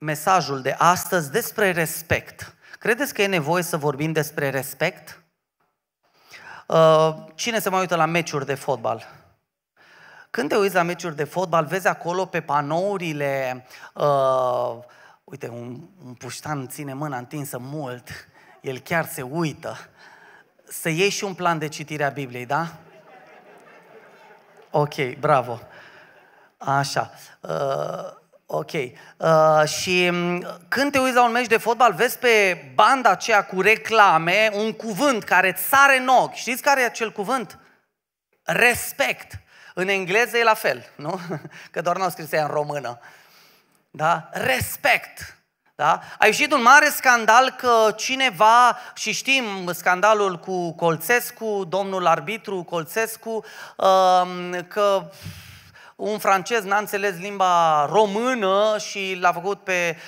mesajul de astăzi despre respect. Credeți că e nevoie să vorbim despre respect? Cine se mai uită la meciuri de fotbal? Când te uiți la meciuri de fotbal, vezi acolo pe panourile, uite, un puștan ține mâna întinsă mult, el chiar se uită. Să iei și un plan de citire a Bibliei, da? Ok, bravo. Așa. Ok. Și când te uiți la un meci de fotbal, vezi pe banda aceea cu reclame un cuvânt care îți sare în ochi. Știți care e acel cuvânt? Respect. În engleză e la fel, nu? Că doar n-au scris ea în română. Da? Respect. Da? A ieșit un mare scandal că cineva, și știm scandalul cu Colțescu, domnul arbitru Colțescu, că un francez n-a înțeles limba română și l-a făcut pe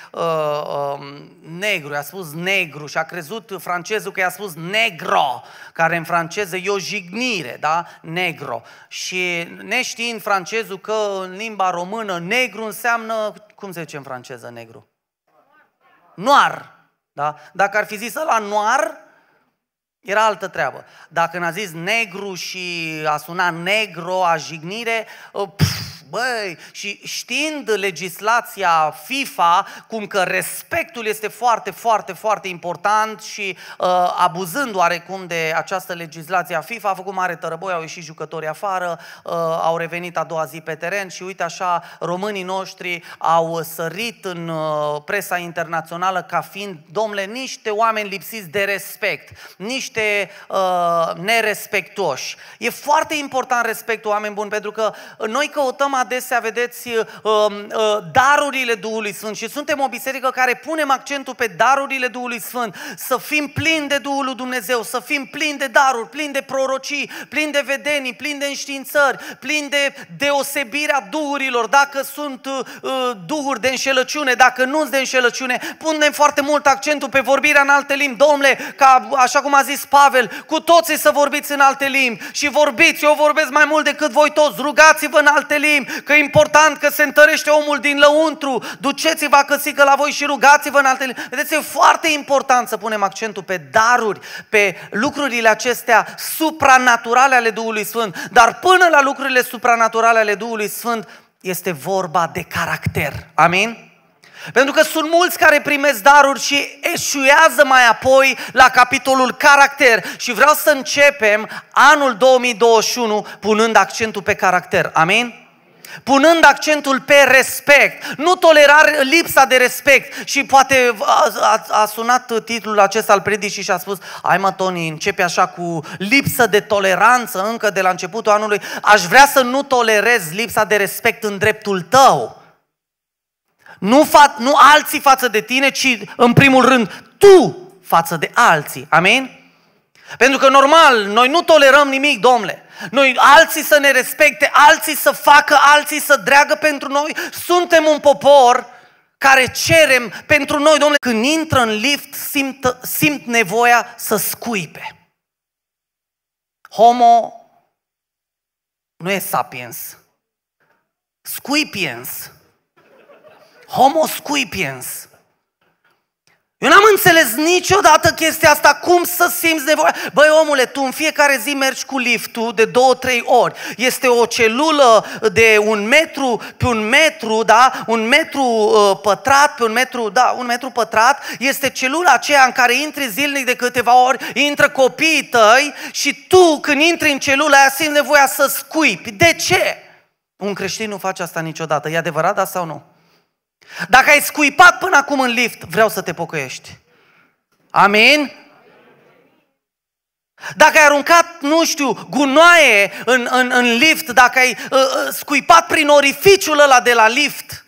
negru, i-a spus negru și a crezut francezul că i-a spus negro, care în franceză e o jignire, da? Negro. Și neștiind francezul că în limba română negru înseamnă, cum se zice în franceză negru? Noir. Da? Dacă ar fi zis ăla noir, era altă treabă. Dacă n-a zis negru și a sunat negro, a jignire, băi, și știind legislația FIFA, cum că respectul este foarte, foarte, foarte important și abuzând oarecum de această legislație a FIFA, a făcut mare tărăboi, au ieșit jucătorii afară, au revenit a doua zi pe teren și uite așa, românii noștri au sărit în presa internațională ca fiind, domnule, niște oameni lipsiți de respect, niște nerespectoși. E foarte important respectul, oameni buni, pentru că noi căutăm adesea, vedeți, darurile Duhului Sfânt și suntem o biserică care punem accentul pe darurile Duhului Sfânt, să fim plini de Duhul lui Dumnezeu, să fim plini de daruri, plini de prorocii, plini de vedenii, plini de înștiințări, plini de deosebirea duhurilor, dacă sunt duhuri de înșelăciune, dacă nu sunt de înșelăciune, punem foarte mult accentul pe vorbirea în alte limbi. Domnule, ca așa cum a zis Pavel, cu toții să vorbiți în alte limbi și vorbiți, eu vorbesc mai mult decât voi toți, rugați-vă în alte limbi, că e important, că se întărește omul din lăuntru, duceți-vă acăsică la voi și rugați-vă în alte limbi. Vedeți, e foarte important să punem accentul pe daruri, pe lucrurile acestea supranaturale ale Duhului Sfânt, dar până la lucrurile supranaturale ale Duhului Sfânt este vorba de caracter. Amin? Pentru că sunt mulți care primesc daruri și eșuează mai apoi la capitolul caracter. Și vreau să începem anul 2021 punând accentul pe caracter. Amin? Punând accentul pe respect, nu tolerare, lipsa de respect. Și poate a sunat titlul acesta al predicii și a spus: hai mă, Toni, începe așa cu lipsă de toleranță încă de la începutul anului. Aș vrea să nu tolerez lipsa de respect în dreptul tău. Nu alții față de tine, ci în primul rând tu față de alții. Amin? Pentru că normal, noi nu tolerăm nimic, domnule. Noi alții să ne respecte, alții să facă, alții să dreagă pentru noi. Suntem un popor care cerem pentru noi, domnule. Când intră în lift, simt nevoia să scuipe. Homo nu e sapiens. Scuipiens. Homo scuipiens. Eu n-am înțeles niciodată chestia asta, cum să simți nevoia. Băi, omule, tu în fiecare zi mergi cu liftul de 2-3 ori. Este o celulă de 1 metru pe 1 metru, da? 1 metru pătrat pe 1 metru, da, 1 metru pătrat. Este celula aceea în care intri zilnic de câteva ori, intră copiii tăi și tu, când intri în celula aia, simți nevoia să scuipi. De ce? Un creștin nu face asta niciodată. E adevărat, da sau nu? Dacă ai scuipat până acum în lift, vreau să te pocăiești. Amin? Dacă ai aruncat, nu știu, gunoaie în lift, dacă ai scuipat prin orificiul ăla de la lift,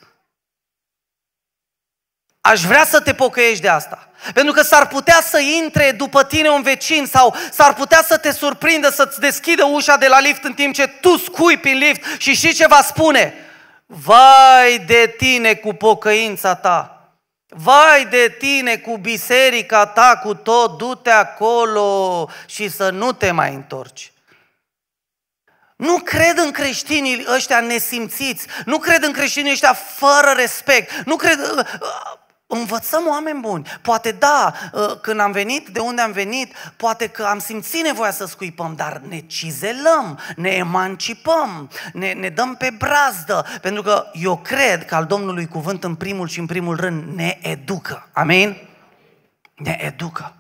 aș vrea să te pocăiești de asta. Pentru că s-ar putea să intre după tine un vecin sau s-ar putea să te surprindă să-ți deschidă ușa de la lift în timp ce tu scuipi în lift și știi ce va spune? Vai de tine cu pocăința ta, vai de tine cu biserica ta, cu tot, du-te acolo și să nu te mai întorci. Nu cred în creștinii ăștia nesimțiți, nu cred în creștinii ăștia fără respect, nu cred... Învățăm oameni buni. Poate da, când am venit, de unde am venit, poate că am simțit nevoia să scuipăm, dar ne cizelăm, ne emancipăm, ne dăm pe brazdă, pentru că eu cred că al Domnului cuvânt în primul și în primul rând ne educă. Amin? Ne educă.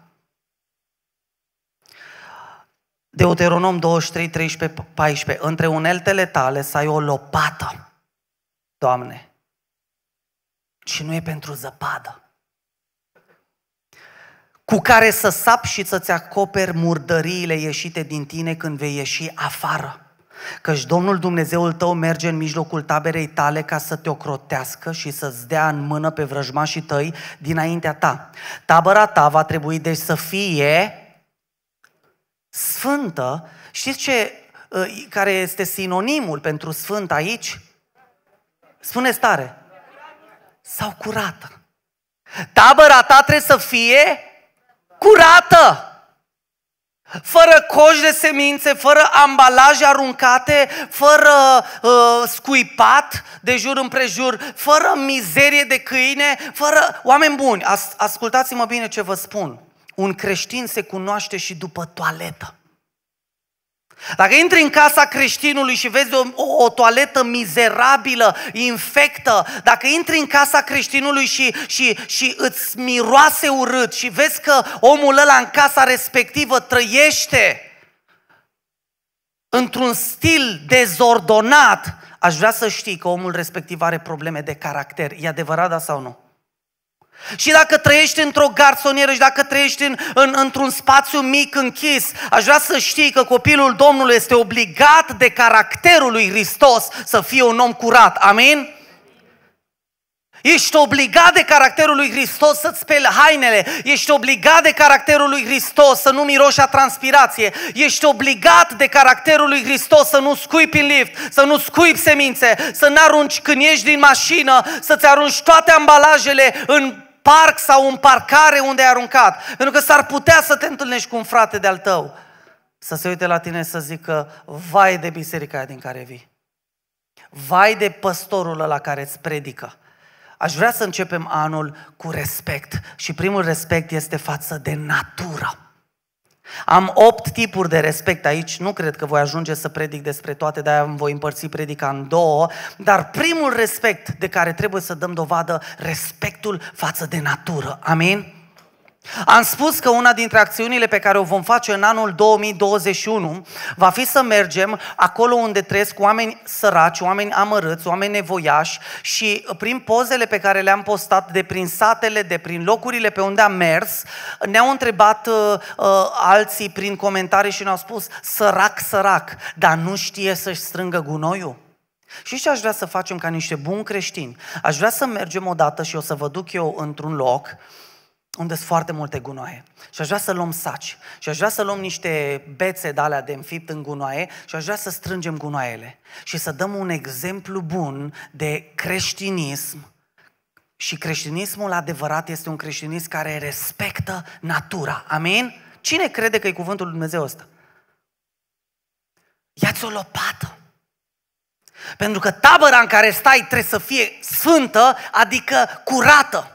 Deuteronom 23, 13, 14. Între uneltele tale să ai o lopată, Doamne, și nu e pentru zăpadă, cu care să sapi și să-ți acoperi murdăriile ieșite din tine când vei ieși afară. Căci Domnul Dumnezeul tău merge în mijlocul taberei tale ca să te ocrotească și să-ți dea în mână pe vrăjmașii tăi dinaintea ta. Tabăra ta va trebui deci să fie sfântă. Știți care este sinonimul pentru sfânt aici? Spuneți tare. Sau curată. Tabăra ta trebuie să fie curată. Fără coși de semințe, fără ambalaje aruncate, fără scuipat de jur împrejur, fără mizerie de câine, fără... Oameni buni, ascultați-mă bine ce vă spun. Un creștin se cunoaște și după toaletă. Dacă intri în casa creștinului și vezi o toaletă mizerabilă, infectă, dacă intri în casa creștinului și îți miroase urât și vezi că omul ăla în casa respectivă trăiește într-un stil dezordonat, aș vrea să știi că omul respectiv are probleme de caracter. E adevărat, da sau nu? Și dacă trăiești într-o garsonieră și dacă trăiești într-un spațiu mic închis, aș vrea să știi că copilul Domnului este obligat de caracterul lui Hristos să fie un om curat. Amin? Ești obligat de caracterul lui Hristos să-ți speli hainele. Ești obligat de caracterul lui Hristos să nu miroși a transpirație. Ești obligat de caracterul lui Hristos să nu scuipi în lift, să nu scuipi semințe, să n-arunci când ieși din mașină, să-ți arunci toate ambalajele în parc sau în parcare unde ai aruncat. Pentru că s-ar putea să te întâlnești cu un frate de-al tău, să se uite la tine să zică: vai de biserica aia din care vii, vai de păstorul ăla care îți predică. Aș vrea să începem anul cu respect și primul respect este față de natură. Am 8 tipuri de respect aici, nu cred că voi ajunge să predic despre toate, de-aia îmi voi împărți predica în 2, dar primul respect de care trebuie să dăm dovadă, respectul față de natură. Amin? Am spus că una dintre acțiunile pe care o vom face în anul 2021 va fi să mergem acolo unde trăiesc oameni săraci, oameni amărâți, oameni nevoiași și prin pozele pe care le-am postat de prin satele, de prin locurile pe unde am mers, ne-au întrebat alții prin comentarii și ne-au spus: sărac, sărac, dar nu știe să-și strângă gunoiul. Și ce aș vrea să facem ca niște buni creștini? Aș vrea să mergem odată și o să vă duc eu într-un loc unde sunt foarte multe gunoaie. Și aș vrea să luăm saci. Și aș vrea să luăm niște bețe de alea de înfipt în gunoaie și aș vrea să strângem gunoaiele. Și să dăm un exemplu bun de creștinism. Și creștinismul adevărat este un creștinism care respectă natura. Amin? Cine crede că e cuvântul lui Dumnezeu ăsta? Ia-ți o lopată. Pentru că tabăra în care stai trebuie să fie sfântă, adică curată.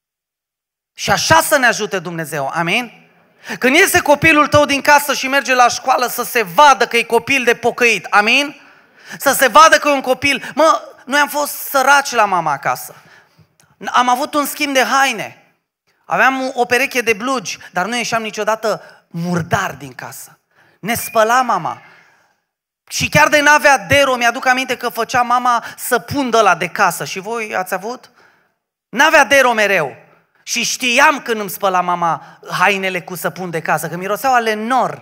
Și așa să ne ajute Dumnezeu, amin? Când iese copilul tău din casă și merge la școală, să se vadă că e copil de pocăit, amin? Să se vadă că e un copil. Noi am fost săraci la mama acasă. Am avut un schimb de haine. Aveam o pereche de blugi, dar nu ieșeam niciodată murdar din casă. Ne spăla mama. Și chiar de n-avea dero, mi-aduc aminte că făcea mama săpun de ăla de casă. Și voi ați avut? N-avea dero mereu. Și știam când îmi spăla mama hainele cu săpun de casă, că miroseau ale nor.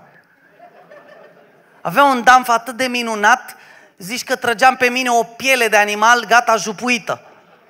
Avea un damf atât de minunat, zici că trăgeam pe mine o piele de animal gata jupuită.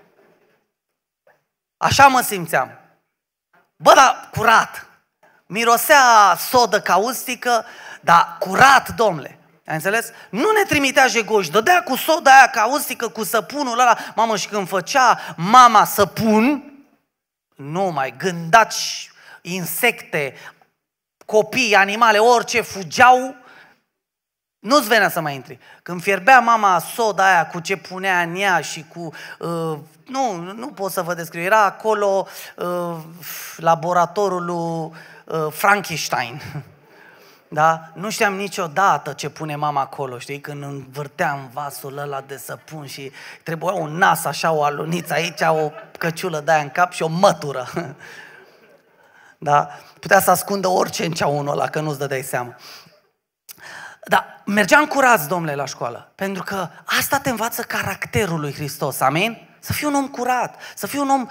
Așa mă simțeam. Bă, dar curat. Mirosea sodă caustică, dar curat, domnule. Ai înțeles? Nu ne trimitea jegoși, dădea cu soda aia caustică, cu săpunul ăla. Mamă, și când făcea mama săpun, nu mai, gândaci, insecte, copii, animale, orice fugeau. Nu-ți venea să mai intri. Când fierbea mama soda aia cu ce punea în ea și cu... nu pot să vă descriu. Era acolo laboratorul lui Frankenstein. Da? Nu știam niciodată ce pune mama acolo, știi? Când învârteam vasul ăla de săpun și trebuia un nas, așa, o aluniță aici, o căciulă de aia în cap și o mătură. Da? Putea să ascundă orice în ceaunul ăla, că nu-ți dădeai seama. Dar mergeam curați, domnule, la școală, pentru că asta te învață caracterul lui Hristos, amin? Să fii un om curat, să fii un om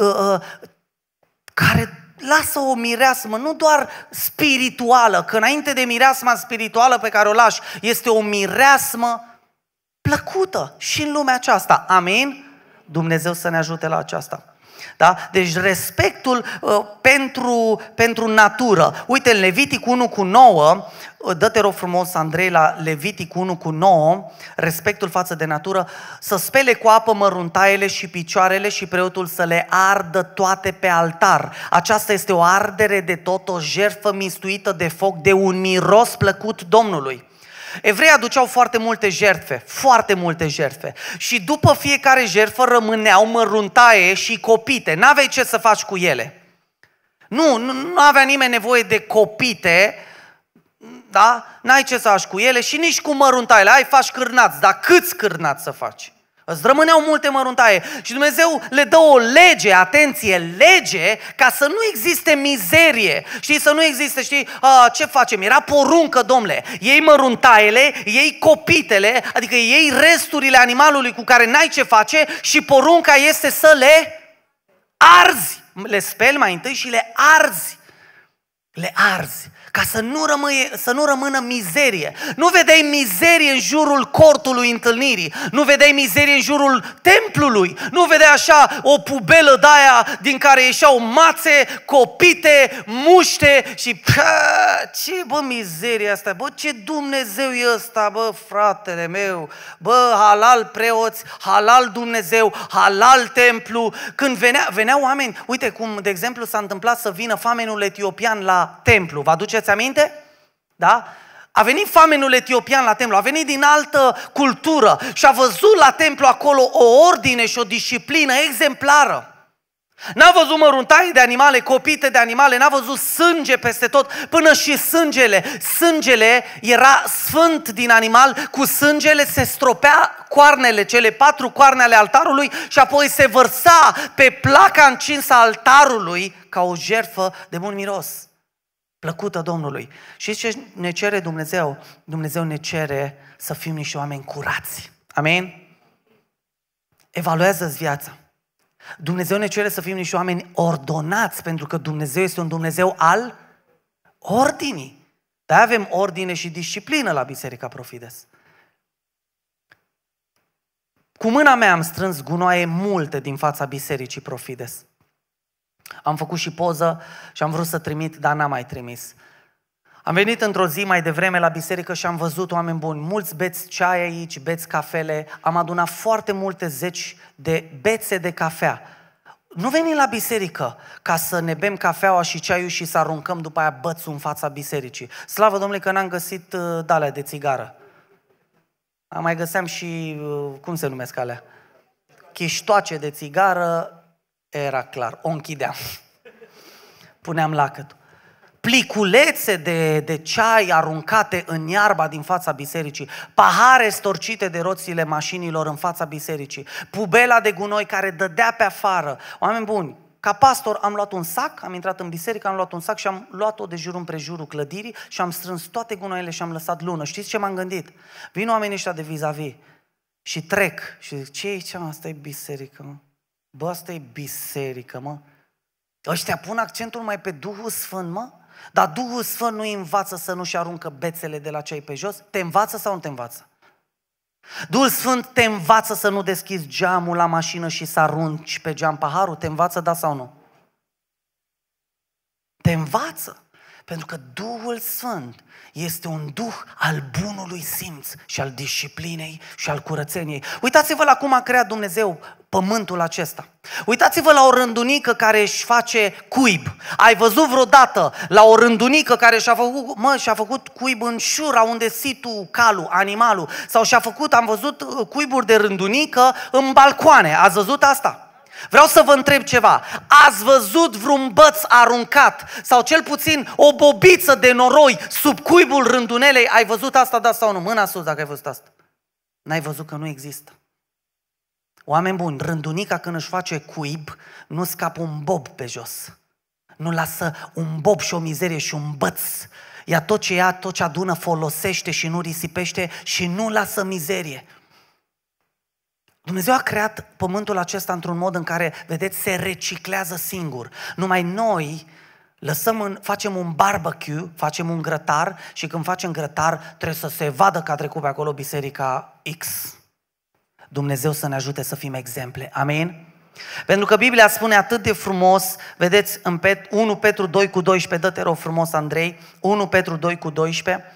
care lasă o mireasmă, nu doar spirituală, că înainte de mireasma spirituală pe care o lași, este o mireasmă plăcută și în lumea aceasta, amin? Dumnezeu să ne ajute la aceasta. Da? Deci respectul pentru natură. Uite, în Levitic 1:9, dă-te rog frumos, Andrei, la Levitic 1:9, respectul față de natură, să spele cu apă măruntaiele și picioarele și preotul să le ardă toate pe altar. Aceasta este o ardere de tot, o jertfă mistuită de foc, de un miros plăcut Domnului. Evreii aduceau foarte multe jertfe. Și după fiecare jertfă rămâneau măruntaie și copite. N-aveai ce să faci cu ele. Nu avea nimeni nevoie de copite, da? N-ai ce să faci cu ele și nici cu măruntaiele. Faci cârnați, dar câți cârnați să faci? Îți rămâneau multe măruntaie și Dumnezeu le dă o lege, atenție, lege, ca să nu existe mizerie. Știi, să nu existe, știi, ce facem? Era poruncă, domnule, iei măruntaiele, iei copitele, adică iei resturile animalului cu care n-ai ce face și porunca este să le arzi. Le speli mai întâi și le arzi. Le arzi. Ca să nu rămână mizerie. Nu vedeai mizerie în jurul cortului întâlnirii. Nu vedeai mizerie în jurul templului. Nu vedeai așa o pubelă de-aia din care ieșeau mațe, copite, muște și... Ce, bă, mizeria asta? Bă, ce Dumnezeu e ăsta, bă, fratele meu? Bă, halal preoți, halal Dumnezeu, halal templu. Când veneau oameni, uite cum, de exemplu, s-a întâmplat să vină famenul etiopian la templu. Vă aduceți aminte? Da? A venit famenul etiopian la templu, a venit din altă cultură și a văzut la templu acolo o ordine și o disciplină exemplară. N-a văzut măruntaie de animale, copite de animale, n-a văzut sânge peste tot, până și sângele era sfânt din animal, cu sângele se stropea coarnele, cele 4 coarne ale altarului și apoi se vărsa pe placa încinsă a altarului ca o jertfă de bun miros. Plăcută Domnului. Și ce ne cere Dumnezeu? Dumnezeu ne cere să fim niște oameni curați. Amin? Evaluează-ți viața. Dumnezeu ne cere să fim niște oameni ordonați, pentru că Dumnezeu este un Dumnezeu al ordinii. Dar avem ordine și disciplină la Biserica Profides. Cu mâna mea am strâns gunoaie multe din fața Bisericii Profides. Am făcut și poză și am vrut să trimit, dar n-am mai trimis. Am venit într-o zi mai devreme la biserică și am văzut oameni buni. Mulți beți ceai aici, beți cafele. Am adunat foarte multe zeci de bețe de cafea. Nu venim la biserică ca să ne bem cafeaua și ceaiul și să aruncăm după aia bățul în fața bisericii. Slavă Domnului că n-am găsit de-alea de țigară. Mai găseam și, cum se numesc alea? Chiștoace de țigară. Era clar, o închideam. Puneam lacătul. Pliculețe de ceai aruncate în iarba din fața bisericii, pahare storcite de roțile mașinilor în fața bisericii, pubela de gunoi care dădea pe afară. Oameni buni, ca pastor am luat un sac, am intrat în biserică, am luat un sac și am luat-o de jur împrejurul clădirii și am strâns toate gunoaiele și am lăsat lună. Știți ce m-am gândit? Vin oamenii ăștia de vis-a-vis și trec și zic, ce e aici, mă? Asta e biserică, mă. Bă, asta e biserică, mă. Ăștia pun accentul mai pe Duhul Sfânt, mă? Dar Duhul Sfânt nu îi învață să nu-și aruncă bețele de la cei pe jos? Te învață sau nu te învață? Duhul Sfânt te învață să nu deschizi geamul la mașină și să arunci pe geam paharul? Te învață, da sau nu? Te învață. Pentru că Duhul Sfânt este un duh al bunului simț și al disciplinei și al curățeniei. Uitați-vă la cum a creat Dumnezeu pământul acesta. Uitați-vă la o rândunică care își face cuib. Ai văzut vreodată la o rândunică care și-a făcut cuib în șura unde situ calul, animalul, sau am văzut cuiburi de rândunică în balcoane. Ați văzut asta? Vreau să vă întreb ceva. Ați văzut vreun băț aruncat sau cel puțin o bobiță de noroi sub cuibul rândunelei? Ai văzut asta, da sau nu? Mâna sus dacă ai văzut asta. N-ai văzut că nu există. Oameni buni, rândunica când își face cuib, nu scapă un bob pe jos. Nu lasă un bob și o mizerie și un băț. Ea tot ce adună, folosește și nu risipește și nu lasă mizerie. Dumnezeu a creat pământul acesta într-un mod în care, vedeți, se reciclează singur. Numai noi facem un barbecue, facem un grătar și când facem grătar trebuie să se vadă că a trecut pe acolo biserica X. Dumnezeu să ne ajute să fim exemple. Amin? Pentru că Biblia spune atât de frumos, vedeți, în 1 Petru 2 cu 12, dă-te rog frumos, Andrei, 1 Petru 2 cu 12,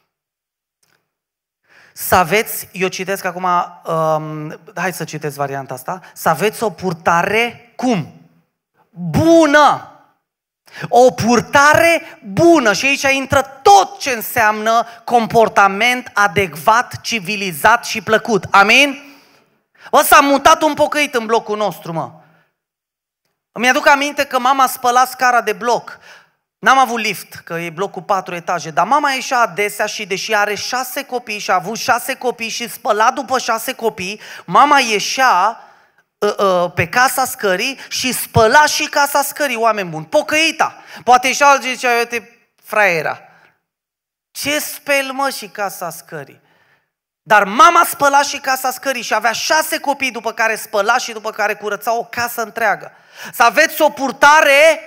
să aveți, eu citesc acum, hai să citesc varianta asta, să aveți o purtare, cum? Bună! O purtare bună și aici intră tot ce înseamnă comportament adecvat, civilizat și plăcut. Amin? S-a mutat un pocăit în blocul nostru, mă. Îmi aduc aminte că mama spăla scara de bloc. N-am avut lift, că e blocul 4 etaje, dar mama ieșea adesea și deși are 6 copii și a avut 6 copii și spăla după 6 copii, mama ieșea pe casa scării și spăla și casa scării, oameni buni, pocăita. Poate ieșea alții zicea, uite, fraiera, ce speli mă și casa scării? Dar mama spăla și casa scării și avea 6 copii după care spăla și după care curăța o casă întreagă. Să aveți o purtare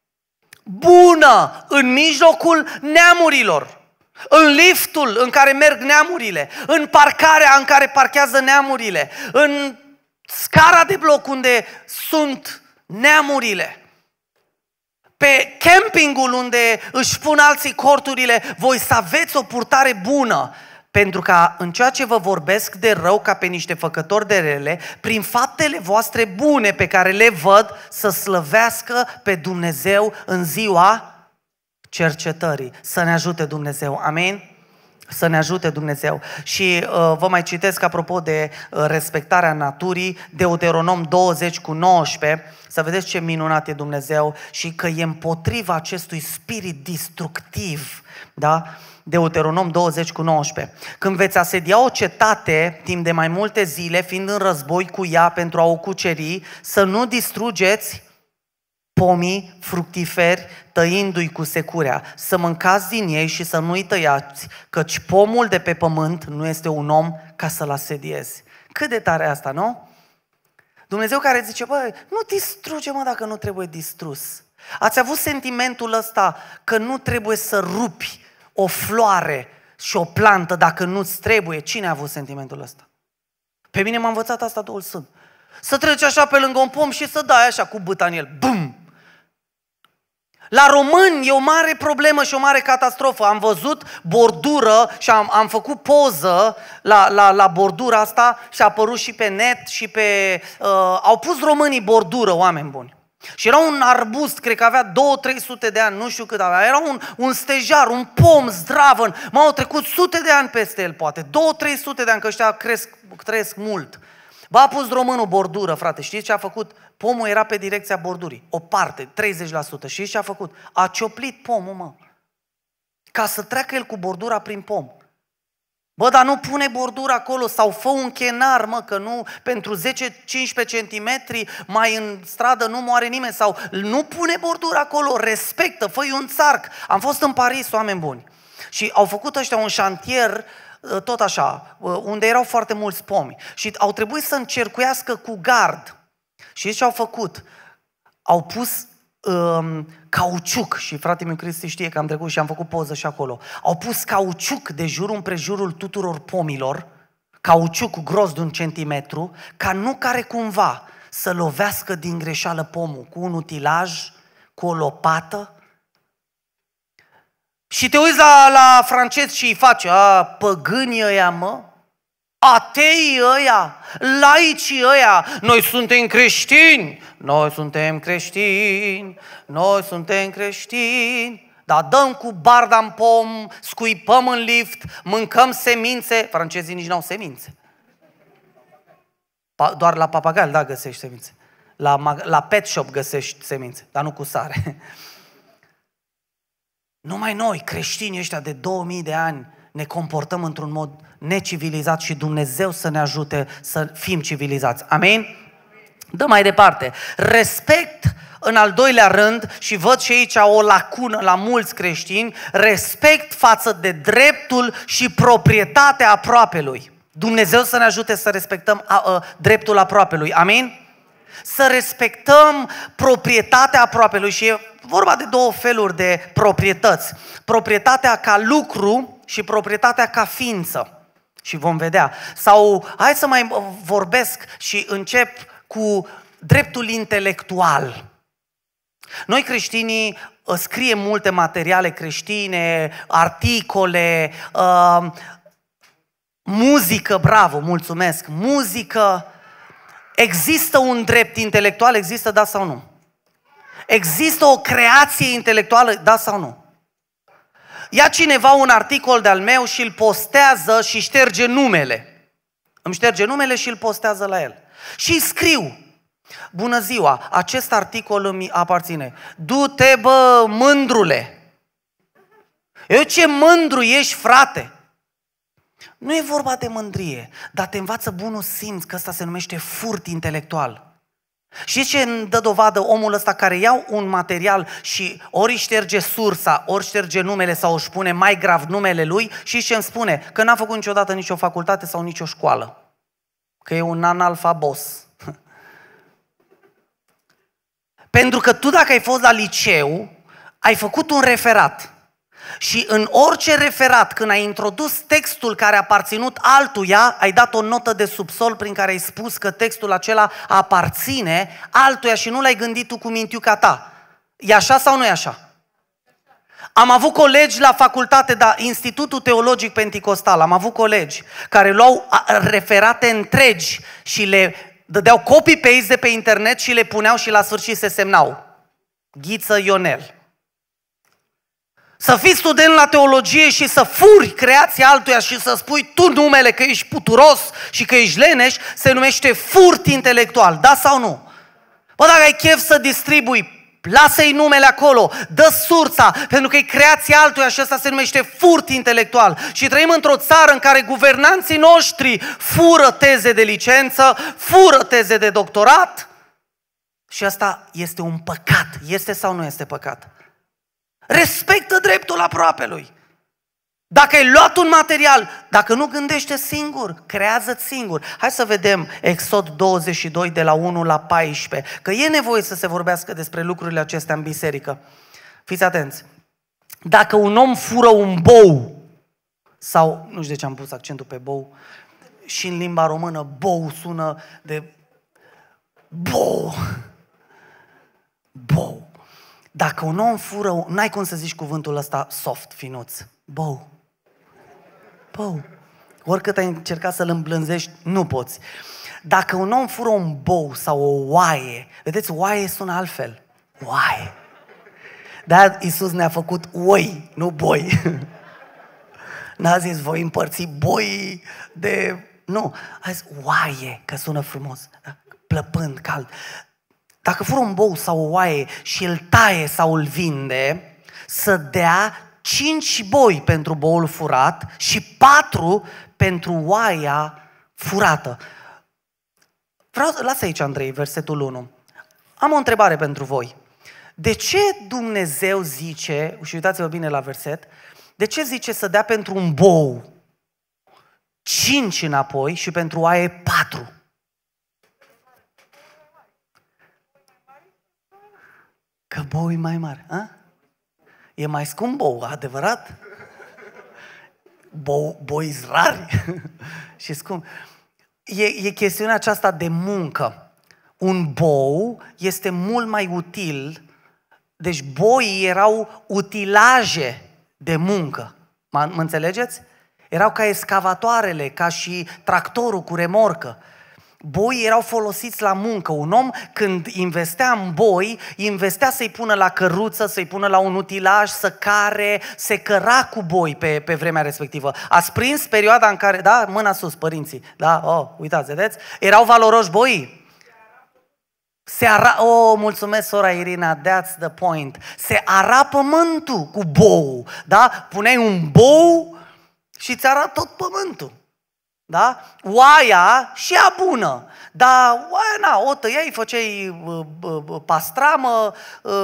bună în mijlocul neamurilor, în liftul în care merg neamurile, în parcarea în care parchează neamurile, în scara de bloc unde sunt neamurile, pe campingul unde își pun alții corturile, voi să aveți o purtare bună. Pentru că în ceea ce vă vorbesc de rău ca pe niște făcători de rele, prin faptele voastre bune pe care le văd, să slăvească pe Dumnezeu în ziua cercetării. Să ne ajute Dumnezeu. Amin? Să ne ajute Dumnezeu. Și vă mai citesc apropo de respectarea naturii, Deuteronom 20 cu 19, să vedeți ce minunat e Dumnezeu și că e împotriva acestui spirit destructiv, da? Deuteronom 20 cu 19. Când veți asedia o cetate timp de mai multe zile, fiind în război cu ea pentru a o cuceri, să nu distrugeți pomii fructiferi tăindu-i cu securea, să mâncați din ei și să nu-i tăiați, căci pomul de pe pământ nu este un om ca să-l asediezi. Cât de tare asta, nu? Dumnezeu care zice, băi, nu distruge mă dacă nu trebuie distrus. Ați avut sentimentul ăsta că nu trebuie să rupi o floare și o plantă dacă nu-ți trebuie? Cine a avut sentimentul ăsta? Pe mine m-a învățat asta Duhul Sfânt. Să treci așa pe lângă un pom și să dai așa cu bâta în el. Bum! La români e o mare problemă și o mare catastrofă. Am văzut bordură și am făcut poză la bordura asta și a apărut și pe net și pe... au pus românii bordură, oameni buni. Și era un arbust, cred că avea 200-300 de ani, nu știu cât avea. Era un stejar, un pom zdravăn. M-au trecut sute de ani peste el, poate. 200-300 de ani, că ăștia trăiesc mult. A pus românul bordură, frate. Știți ce a făcut? Pomul era pe direcția bordurii. O parte, 30%. Știți ce a făcut? A cioplit pomul, mă. Ca să treacă el cu bordura prin pom. Bă, dar nu pune bordura acolo sau fă un chenar, mă, că nu, pentru 10-15 centimetri mai în stradă nu moare nimeni. Sau nu pune bordura acolo, respectă, fă-i un țarc. Am fost în Paris, oameni buni. Și au făcut ăștia un șantier, tot așa, unde erau foarte mulți pomi. Și au trebuit să încercuiască cu gard. Și ce au făcut? Au pus cauciuc, și fratele meu Cristi știe că am trecut și am făcut poză și acolo. Au pus cauciuc de jurul împrejurul tuturor pomilor, cauciuc gros de 1 centimetru, ca nu care cumva să lovească din greșeală pomul cu un utilaj, cu o lopată. Și te uiți la francezi și îi faci, păgânii ăia, mă, ateii ăia, laicii ăia, noi suntem creștini, noi suntem creștini, noi suntem creștini, dar dăm cu barda în pom, scuipăm în lift, mâncăm semințe, francezii nici n-au semințe. Doar la papagal, da, găsești semințe. La pet shop găsești semințe, dar nu cu sare. Numai noi, creștinii ăștia de 2000 de ani, ne comportăm într-un mod necivilizat și Dumnezeu să ne ajute să fim civilizați. Amin? Dă mai departe. Respect, în al doilea rând, și văd și aici o lacună la mulți creștini, respect față de dreptul și proprietatea aproapelui. Dumnezeu să ne ajute să respectăm dreptul aproapelui. Amin? Să respectăm proprietatea aproapelui și e vorba de două feluri de proprietăți. Proprietatea ca lucru și proprietatea ca ființă. Și vom vedea. Sau hai să mai vorbesc și încep cu dreptul intelectual. Noi creștinii scriem multe materiale creștine, articole, muzică, bravo, mulțumesc, muzică. Există un drept intelectual, există, da sau nu? Există o creație intelectuală, da sau nu? Ia cineva un articol de-al meu și îl postează și șterge numele. Îmi șterge numele și îl postează la el. Și scriu: bună ziua, acest articol îmi aparține. Du-te, bă, mândrule! Eu ce mândru ești, frate! Nu e vorba de mândrie, dar te învață bunul simț, că ăsta se numește furt intelectual. Și ce îmi dă dovadă omul ăsta care ia un material și ori șterge sursa, ori șterge numele sau își pune mai grav numele lui și ce îmi spune? Că n-a făcut niciodată nicio facultate sau nicio școală. Că e un analfabos. Pentru că tu dacă ai fost la liceu, ai făcut un referat. Și în orice referat, când ai introdus textul care a aparținut altuia, ai dat o notă de subsol prin care ai spus că textul acela aparține altuia și nu l-ai gândit tu cu mintiuca ta. E așa sau nu e așa? Am avut colegi la facultate, da, Institutul Teologic Penticostal, am avut colegi care luau referate întregi și le dădeau copy-paste de pe internet și le puneau și la sfârșit se semnau Ghiță Ionel. Să fii student la teologie și să furi creația altuia și să spui tu numele că ești puturos și că ești leneș, se numește furt intelectual, da sau nu? Bă, dacă ai chef să distribui, lasă-i numele acolo, dă sursa, pentru că e creația altuia și ăsta se numește furt intelectual. Și trăim într-o țară în care guvernanții noștri fură teze de licență, fură teze de doctorat și asta este un păcat. Este sau nu este păcat? Respectă dreptul aproapelui. Dacă ai luat un material, dacă nu, gândește singur, creează-ți singur. Hai să vedem Exod 22 de la 1 la 14, că e nevoie să se vorbească despre lucrurile acestea în biserică. Fiți atenți. Dacă un om fură un bou, sau, nu știu de ce am pus accentul pe bou, și în limba română bou sună de bou. Bou. Dacă un om fură, n-ai cum să zici cuvântul ăsta soft, finuț. Bou. Bou. Oricât ai încercat să-l îmblânzești, nu poți. Dacă un om fură un bou sau o oaie, vedeți, oaie sună altfel. Oaie. Dar Iisus ne-a făcut oi, nu boi. N-a zis, voi împărți boi de... Nu, a zis oaie, că sună frumos. Plăpând, cald. Dacă fură un bou sau o oaie și îl taie sau îl vinde, să dea 5 boi pentru boul furat și 4 pentru oaia furată. Lasă aici, Andrei, versetul 1. Am o întrebare pentru voi. De ce Dumnezeu zice, și uitați-vă bine la verset, de ce zice să dea pentru un bou 5 înapoi și pentru oaie 4? Că bou e mai mare. A? E mai scump bou, adevărat? Boi rari și scump. E chestiunea aceasta de muncă. Un bou este mult mai util. Deci boii erau utilaje de muncă. Mă înțelegeți? Erau ca escavatoarele, ca și tractorul cu remorcă. Boii erau folosiți la muncă. Un om când investea în boi, investea să-i pună la căruță, să-i pună la un utilaj, să care, se căra cu boi pe vremea respectivă. Ați prins perioada în care, da, mâna sus, părinții, da, uitați, vedeți? Erau valoroși boii? Mulțumesc, sora Irina, that's the point. Se ara pământul cu bou, da? Puneai un bou și ți ara tot pământul. Da? Oaia și ea bună, dar oaia, o tăiai, făceai pastramă,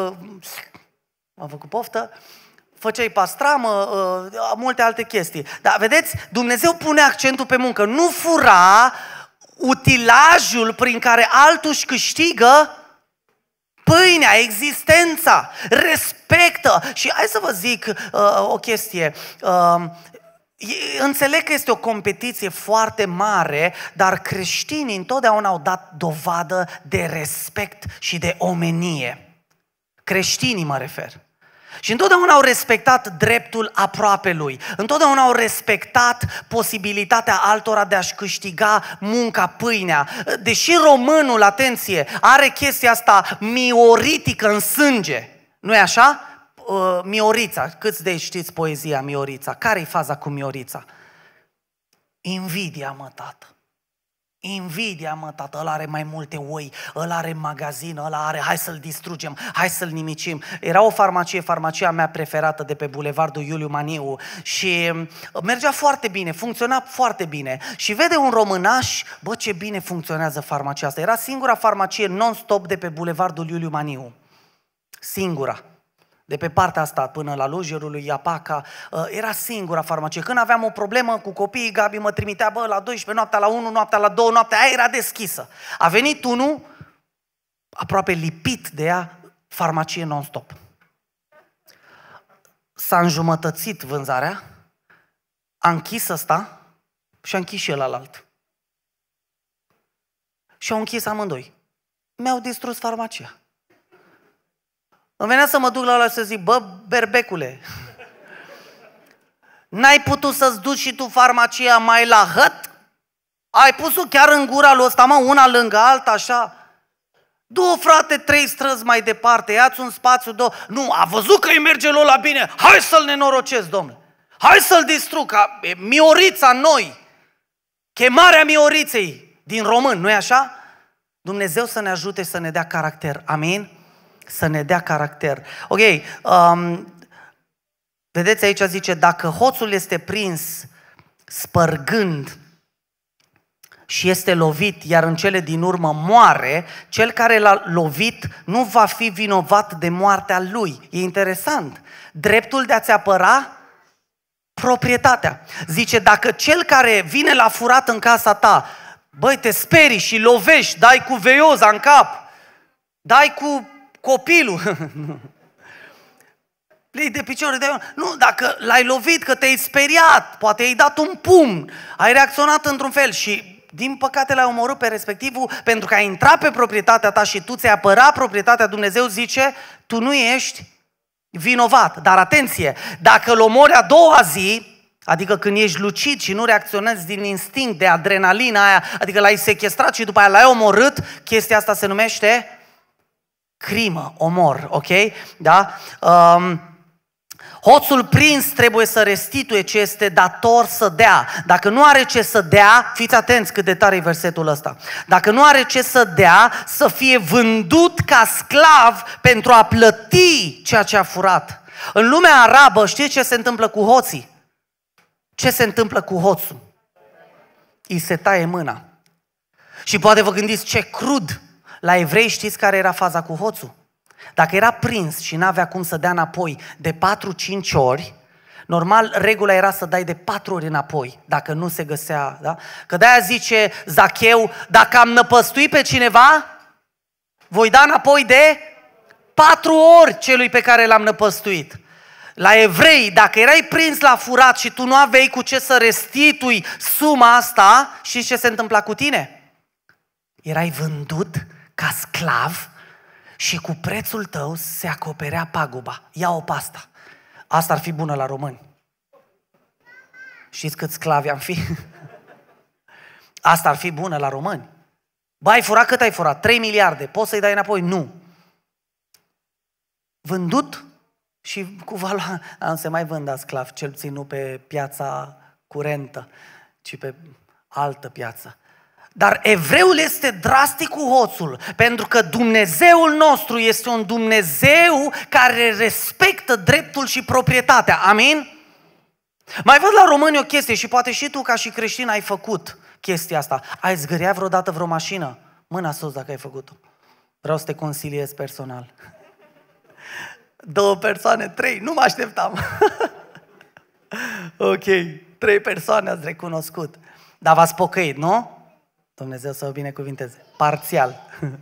am făcut poftă, făceai pastramă, multe alte chestii. Dar vedeți, Dumnezeu pune accentul pe muncă, nu fura utilajul prin care altul își câștigă pâinea, existența, respectă. Și hai să vă zic o chestie. Înțeleg că este o competiție foarte mare, dar creștinii întotdeauna au dat dovadă de respect și de omenie. Creștinii mă refer. Și întotdeauna au respectat dreptul aproapelui. Întotdeauna au respectat posibilitatea altora de a-și câștiga munca, pâinea. Deși românul, atenție, are chestia asta mioritică în sânge. Nu-i așa? Miorița. Câți de știți poezia Miorița? Care-i faza cu Miorița? Invidia, mă, tată. Invidia, mă, tată, ăla are mai multe oi, ăla are magazin, ăla are, hai să-l distrugem, hai să-l nimicim. Era o farmacia mea preferată de pe bulevardul Iuliu Maniu și mergea foarte bine, funcționa foarte bine. Și vede un românaș, bă, ce bine funcționează farmacia asta. Era singura farmacie non-stop de pe bulevardul Iuliu Maniu. Singura. De pe partea asta până la Lujerul lui Iapaca, era singura farmacie. Când aveam o problemă cu copiii, Gabi mă trimitea, bă, la 12, noaptea la 1, noaptea la 2, noaptea aia era deschisă. A venit unul, aproape lipit de ea, farmacie non-stop. S-a înjumătățit vânzarea, a închis ăsta și a închis și ălalt. Și au închis amândoi. Mi-au distrus farmacia. Îmi venea să mă duc la ăla și să zic, bă, berbecule, n-ai putut să-ți duci și tu farmacia mai la hăt? Ai pus-o chiar în gura lui ăsta, mă, una lângă alta, așa? Du-o, frate, 3 străzi mai departe, ia-ți un spațiu, Nu, a văzut că îi merge lui ăla bine, hai să-l nenorocesc, domnule. Hai să-l distrug, ca Miorița noi. Chemarea Mioriței din român, nu-i așa? Dumnezeu să ne ajute să ne dea caracter, amin? Să ne dea caracter. Ok, vedeți aici zice, dacă hoțul este prins spărgând și este lovit, iar în cele din urmă moare, cel care l-a lovit nu va fi vinovat de moartea lui. E interesant. Dreptul de a-ți apăra proprietatea. Zice, dacă cel care vine la furat în casa ta, băi, te sperii și lovești, dai cu veioza în cap, dai cu copilul, plei de picioare de nu, dacă l-ai lovit, că te-ai speriat, poate i-ai dat un pumn, ai reacționat într-un fel și din păcate l-ai omorât pe respectivul pentru că ai intrat pe proprietatea ta și tu ți-ai apărat proprietatea, Dumnezeu zice, tu nu ești vinovat. Dar atenție, dacă îl omori a doua zi, adică când ești lucid și nu reacționezi din instinct de adrenalina aia, adică l-ai sechestrat și după aia l-ai omorât, chestia asta se numește crimă, omor, ok? Da? Hoțul prins trebuie să restituie ce este dator să dea. Dacă nu are ce să dea, fiți atenți cât de tare e versetul ăsta. Dacă nu are ce să dea, să fie vândut ca sclav pentru a plăti ceea ce a furat. În lumea arabă, știți ce se întâmplă cu hoții? Ce se întâmplă cu hoțul? Îi se taie mâna. Și poate vă gândiți ce crud. La evrei știți care era faza cu hoțul? Dacă era prins și n-avea cum să dea înapoi de 4-5 ori, normal, regula era să dai de 4 ori înapoi, dacă nu se găsea, da? Că de-aia zice Zacheu, dacă am năpăstuit pe cineva, voi da înapoi de 4 ori celui pe care l-am năpăstuit. La evrei, dacă erai prins la furat și tu nu aveai cu ce să restitui suma asta, știți ce se întâmpla cu tine? Erai vândut ca sclav și cu prețul tău se acoperea paguba. Ia-o pe asta. Asta ar fi bună la români. Știți câți sclavi am fi? Asta ar fi bună la români. Bă, ai furat cât ai furat? 3 miliarde. Poți să-i dai înapoi? Nu. Vândut și cu valoare. Nu se mai vândă sclavi, cel puțin nu pe piața curentă, ci pe altă piață. Dar evreul este drastic cu hoțul, pentru că Dumnezeul nostru este un Dumnezeu care respectă dreptul și proprietatea. Amin? Mai văd la români o chestie și poate și tu ca și creștin ai făcut chestia asta. Ai zgâriat vreodată vreo mașină? Mâna sus dacă ai făcut-o. Vreau să te consiliez personal. 2 persoane, 3, nu mă așteptam. Ok, 3 persoane ați recunoscut. Dar v-ați pocăit, nu? Dumnezeu să vă binecuvinteze. Parțial.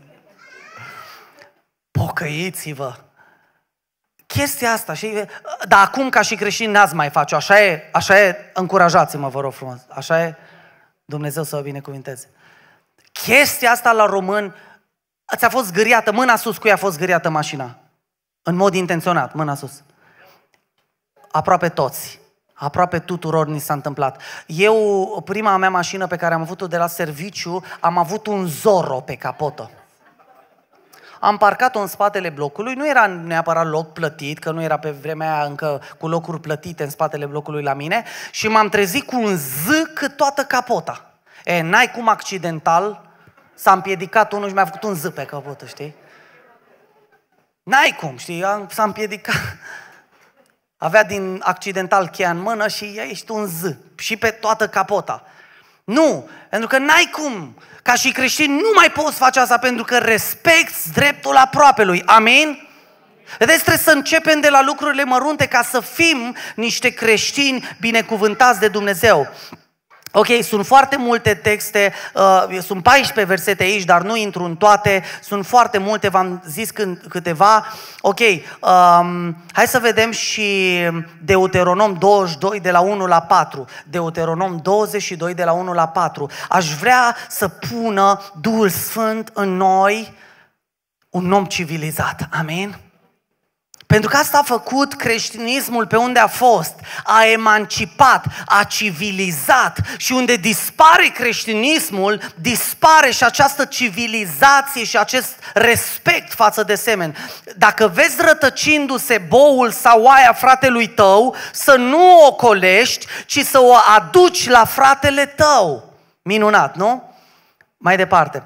Pocăiți-vă. Chestia asta, dar acum ca și creștini n-ați mai face-o. Așa e, încurajați-mă, vă rog frumos. Așa e, Dumnezeu să vă binecuvinteze. Chestia asta la român, ți-a fost zgâriată, mâna sus, cui a fost zgâriată mașina? În mod intenționat, mâna sus. Aproape toți. Aproape tuturor ni s-a întâmplat. Eu, prima mea mașină pe care am avut-o de la serviciu, am avut un Zorro pe capotă. Am parcat-o în spatele blocului, nu era neapărat loc plătit, că nu era pe vremea aia încă cu locuri plătite în spatele blocului la mine, și m-am trezit cu un Z cât toată capota. N-ai cum accidental s-a împiedicat unul și mi-a făcut un Z pe capotă, știi? N-ai cum, știi? S-a împiedicat. Avea din accidental cheia în mână și ești un Z și pe toată capota. Nu, pentru că n-ai cum. Ca și creștin nu mai poți face asta pentru că respecti dreptul aproapelui. Amin? Vedeți, trebuie să începem de la lucrurile mărunte ca să fim niște creștini binecuvântați de Dumnezeu. Ok, sunt foarte multe texte, sunt 14 versete aici, dar nu intru în toate, sunt foarte multe, v-am zis câteva. Ok, hai să vedem și Deuteronom 22 de la 1 la 4, Deuteronom 22 de la 1 la 4. Aș vrea să pună Duhul Sfânt în noi un om civilizat, amin? Pentru că asta a făcut creștinismul pe unde a fost, a emancipat, a civilizat, și unde dispare creștinismul, dispare și această civilizație și acest respect față de semeni. Dacă vezi rătăcindu-se boul sau oaia fratelui tău, să nu o ocolești, ci să o aduci la fratele tău. Minunat, nu? Mai departe.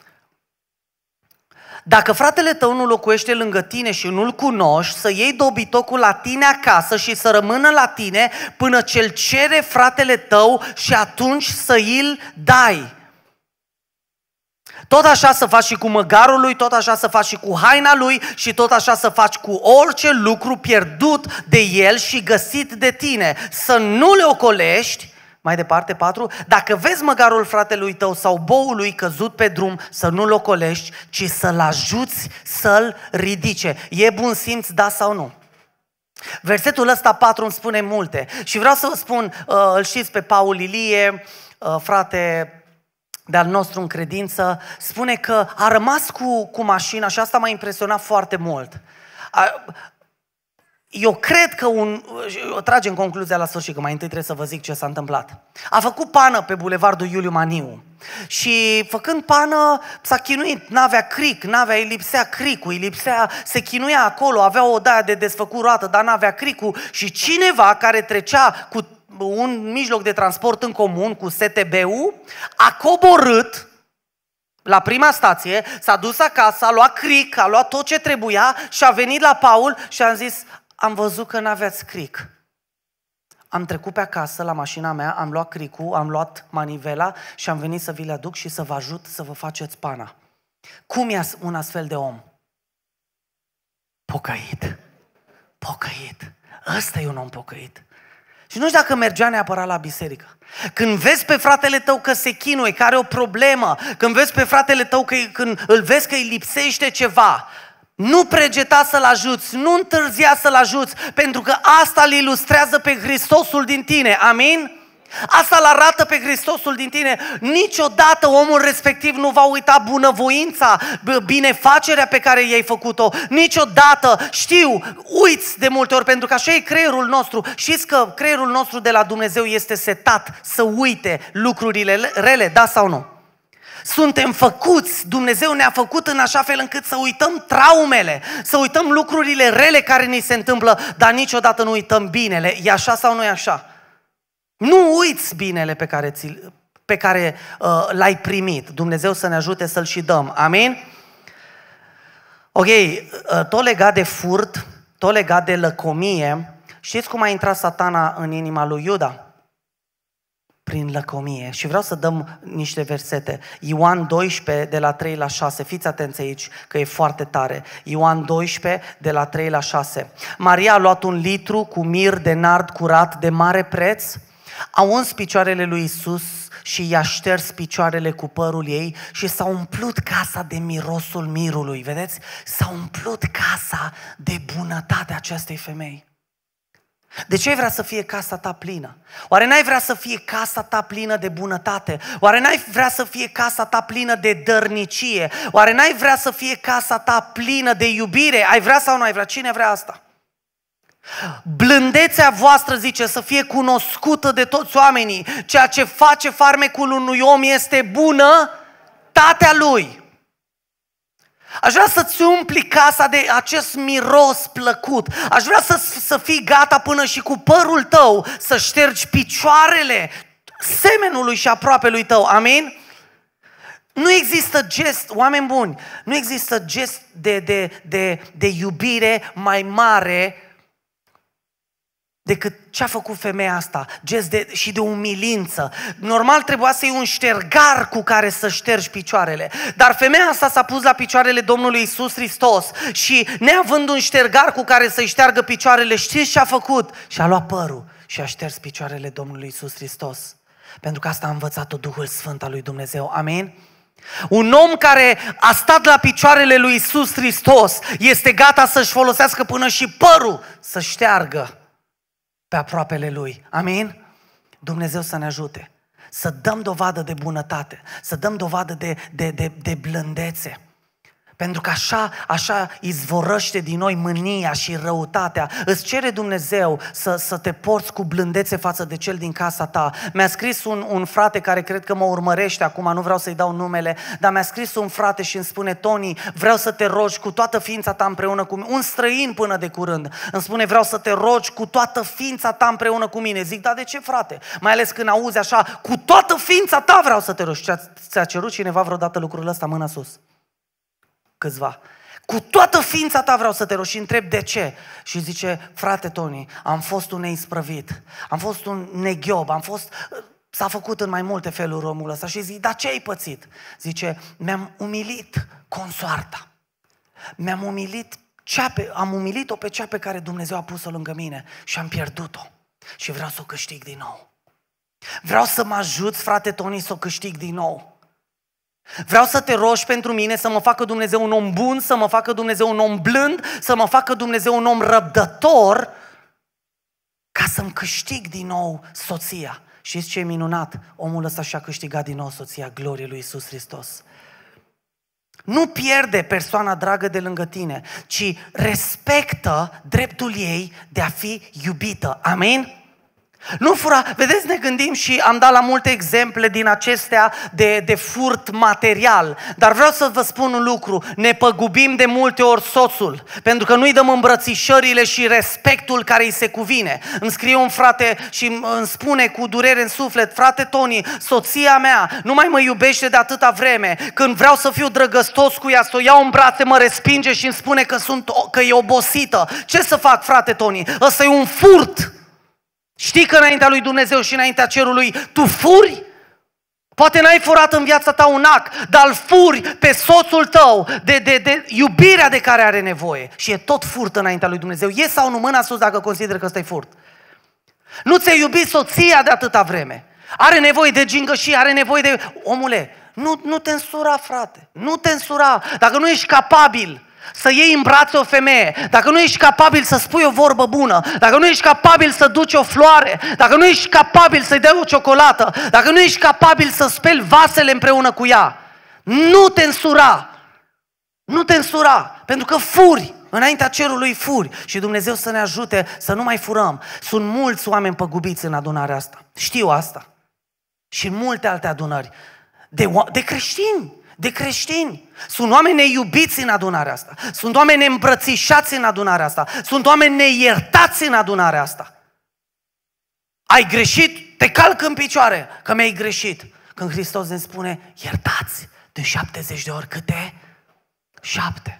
Dacă fratele tău nu locuiește lângă tine și nu-l cunoști, să iei dobitocul la tine acasă și să rămână la tine până ce-l cere fratele tău și atunci să îl dai. Tot așa să faci și cu măgarul lui, tot așa să faci și cu haina lui și tot așa să faci cu orice lucru pierdut de el și găsit de tine. Să nu le ocolești. Mai departe, 4. Dacă vezi măgarul fratelui tău sau boul lui căzut pe drum, să nu-l ocolești, ci să-l ajuți să-l ridice. E bun simț, da sau nu? Versetul ăsta 4 îmi spune multe. Și vreau să vă spun, îl știți pe Paul Ilie, frate de-al nostru în credință, spune că a rămas cu mașina și asta m-a impresionat foarte mult. Eu cred că o tragem concluzia la sfârșit, că mai întâi trebuie să vă zic ce s-a întâmplat. A făcut pană pe bulevardul Iuliu Maniu și făcând pană s-a chinuit, n-avea cric, îi lipsea cricul, se chinuia acolo, avea o daie de desfăcut roată, dar n-avea cricul și cineva care trecea cu un mijloc de transport în comun, cu STB-ul, a coborât la prima stație, s-a dus acasă, a luat cric, a luat tot ce trebuia și a venit la Paul și a zis: am văzut că n-aveați cric. Am trecut pe acasă la mașina mea, am luat cricul, am luat manivela și am venit să vi le aduc și să vă ajut să vă faceți pana. Cum e un astfel de om? Pocăit. Pocăit. Ăsta e un om pocăit. Și nu știu dacă mergea neapărat la biserică. Când vezi pe fratele tău că se chinuie, că are o problemă, când vezi pe fratele tău când îl vezi că îi lipsește ceva, nu pregeta să-l ajuți, nu întârzia să-l ajuți, pentru că asta îl ilustrează pe Hristosul din tine. Amin? Asta îl arată pe Hristosul din tine. Niciodată omul respectiv nu va uita bunăvoința, binefacerea pe care i-ai făcut-o. Niciodată, știu, uiți de multe ori, pentru că așa e creierul nostru. Știți că creierul nostru de la Dumnezeu este setat să uite lucrurile rele, da sau nu? Suntem făcuți, Dumnezeu ne-a făcut în așa fel încât să uităm traumele, să uităm lucrurile rele care ni se întâmplă, dar niciodată nu uităm binele. E așa sau nu e așa? Nu uiți binele pe care l-ai primit. Dumnezeu să ne ajute să-l și dăm. Amin? Ok, tot legat de furt, tot legat de lăcomie, știți cum a intrat Satana în inima lui Iuda? Prin lăcomie. Și vreau să dăm niște versete. Ioan 12, de la 3 la 6. Fiți atenți aici, că e foarte tare. Ioan 12, de la 3 la 6. Maria a luat 1 litru cu mir de nard curat de mare preț, a uns picioarele lui Iisus și i-a șters picioarele cu părul ei și s-a umplut casa de mirosul mirului. Vedeți? S-a umplut casa de bunătatea acestei femei. De ce ai vrea să fie casa ta plină? Oare n-ai vrea să fie casa ta plină de bunătate? Oare n-ai vrea să fie casa ta plină de dărnicie? Oare n-ai vrea să fie casa ta plină de iubire? Ai vrea sau nu ai vrea? Cine vrea asta? Blândețea voastră, zice, să fie cunoscută de toți oamenii. Ceea ce face farmecul unui om este bunătatea lui. Aș vrea să-ți umpli casa de acest miros plăcut. Aș vrea să fii gata până și cu părul tău să ștergi picioarele semenului și aproapelui tău. Amin? Nu există gest, oameni buni, nu există gest de iubire mai mare decât ce a făcut femeia asta, gest și de umilință. Normal trebuia să iei un ștergar cu care să ștergi picioarele, dar femeia asta s-a pus la picioarele Domnului Iisus Hristos și neavând un ștergar cu care să-i șteargă picioarele, știți ce a făcut? Și-a luat părul și a șters picioarele Domnului Iisus Hristos. Pentru că asta a învățat-o Duhul Sfânt al lui Dumnezeu. Amin? Un om care a stat la picioarele lui Iisus Hristos este gata să-și folosească până și părul să șteargă pe aproapele lui. Amin? Dumnezeu să ne ajute. Să dăm dovadă de bunătate. Să dăm dovadă de blândețe. Pentru că așa izvorăște din noi mânia și răutatea. Îți cere Dumnezeu să te porți cu blândețe față de cel din casa ta. Mi-a scris un frate care cred că mă urmărește acum, nu vreau să-i dau numele, dar mi-a scris un frate și îmi spune: Toni, vreau să te rogi cu toată ființa ta împreună cu mine. Un străin până de curând îmi spune: vreau să te rogi cu toată ființa ta împreună cu mine. Zic: da, de ce, frate? Mai ales când auzi așa: cu toată ființa ta vreau să te rogi. Ți-a cerut cineva vreodată lucrul ăsta? Mâna sus. Câțiva. Cu toată ființa ta vreau să te rogi. Și întreb de ce. Și zice: frate Toni, am fost un neisprăvit, am fost un neghiob, s-a făcut în mai multe feluri omul ăsta. Și zic: dar ce ai pățit? Zice: mi-am umilit consoarta. Am umilit-o pe cea pe care Dumnezeu a pus-o lângă mine și am pierdut-o. Și vreau să o câștig din nou. Vreau să mă ajuți, frate Toni, să o câștig din nou. Vreau să te rogi pentru mine să mă facă Dumnezeu un om bun, să mă facă Dumnezeu un om blând, să mă facă Dumnezeu un om răbdător, ca să-mi câștig din nou soția. Știți ce e minunat? Omul ăsta și-a câștigat din nou soția, glorie lui Iisus Hristos. Nu pierde persoana dragă de lângă tine, ci respectă dreptul ei de a fi iubită. Amin? Nu fura, vedeți, ne gândim și am dat la multe exemple din acestea de furt material, dar vreau să vă spun un lucru: ne păgubim de multe ori soțul, pentru că nu-i dăm îmbrățișările și respectul care îi se cuvine. Îmi scrie un frate și îmi spune cu durere în suflet: frate Toni, soția mea nu mai mă iubește de atâta vreme, când vreau să fiu drăgăstos cu ea, să o iau în brațe, mă respinge și îmi spune că e obosită. Ce să fac, frate Toni? Ăsta e un furt. Știi că înaintea lui Dumnezeu și înaintea cerului tu furi? Poate n-ai furat în viața ta un ac, dar îl furi pe soțul tău de iubirea de care are nevoie. Și e tot furt înaintea lui Dumnezeu. E sau nu? Mâna sus dacă consideri că ăsta e furt. Nu ți-ai iubit soția de atâta vreme. Are nevoie de gingășie, are nevoie de... Omule, nu te însura, frate. Nu te însura. Dacă nu ești capabil, să iei în brațe o femeie, dacă nu ești capabil să spui o vorbă bună, dacă nu ești capabil să duci o floare, dacă nu ești capabil să-i dai o ciocolată, dacă nu ești capabil să speli vasele împreună cu ea, nu te însura. Nu te însura, pentru că furi. Înaintea cerului furi. Și Dumnezeu să ne ajute să nu mai furăm. Sunt mulți oameni păgubiți în adunarea asta. Știu asta. Și în multe alte adunări. De creștini. De creștini. Sunt oameni neiubiți în adunarea asta. Sunt oameni neîmbrățișați în adunarea asta. Sunt oameni neiertați în adunarea asta. Ai greșit? Te calc în picioare că mi-ai greșit. Când Hristos ne spune, iertați de 70 de ori câte? 7.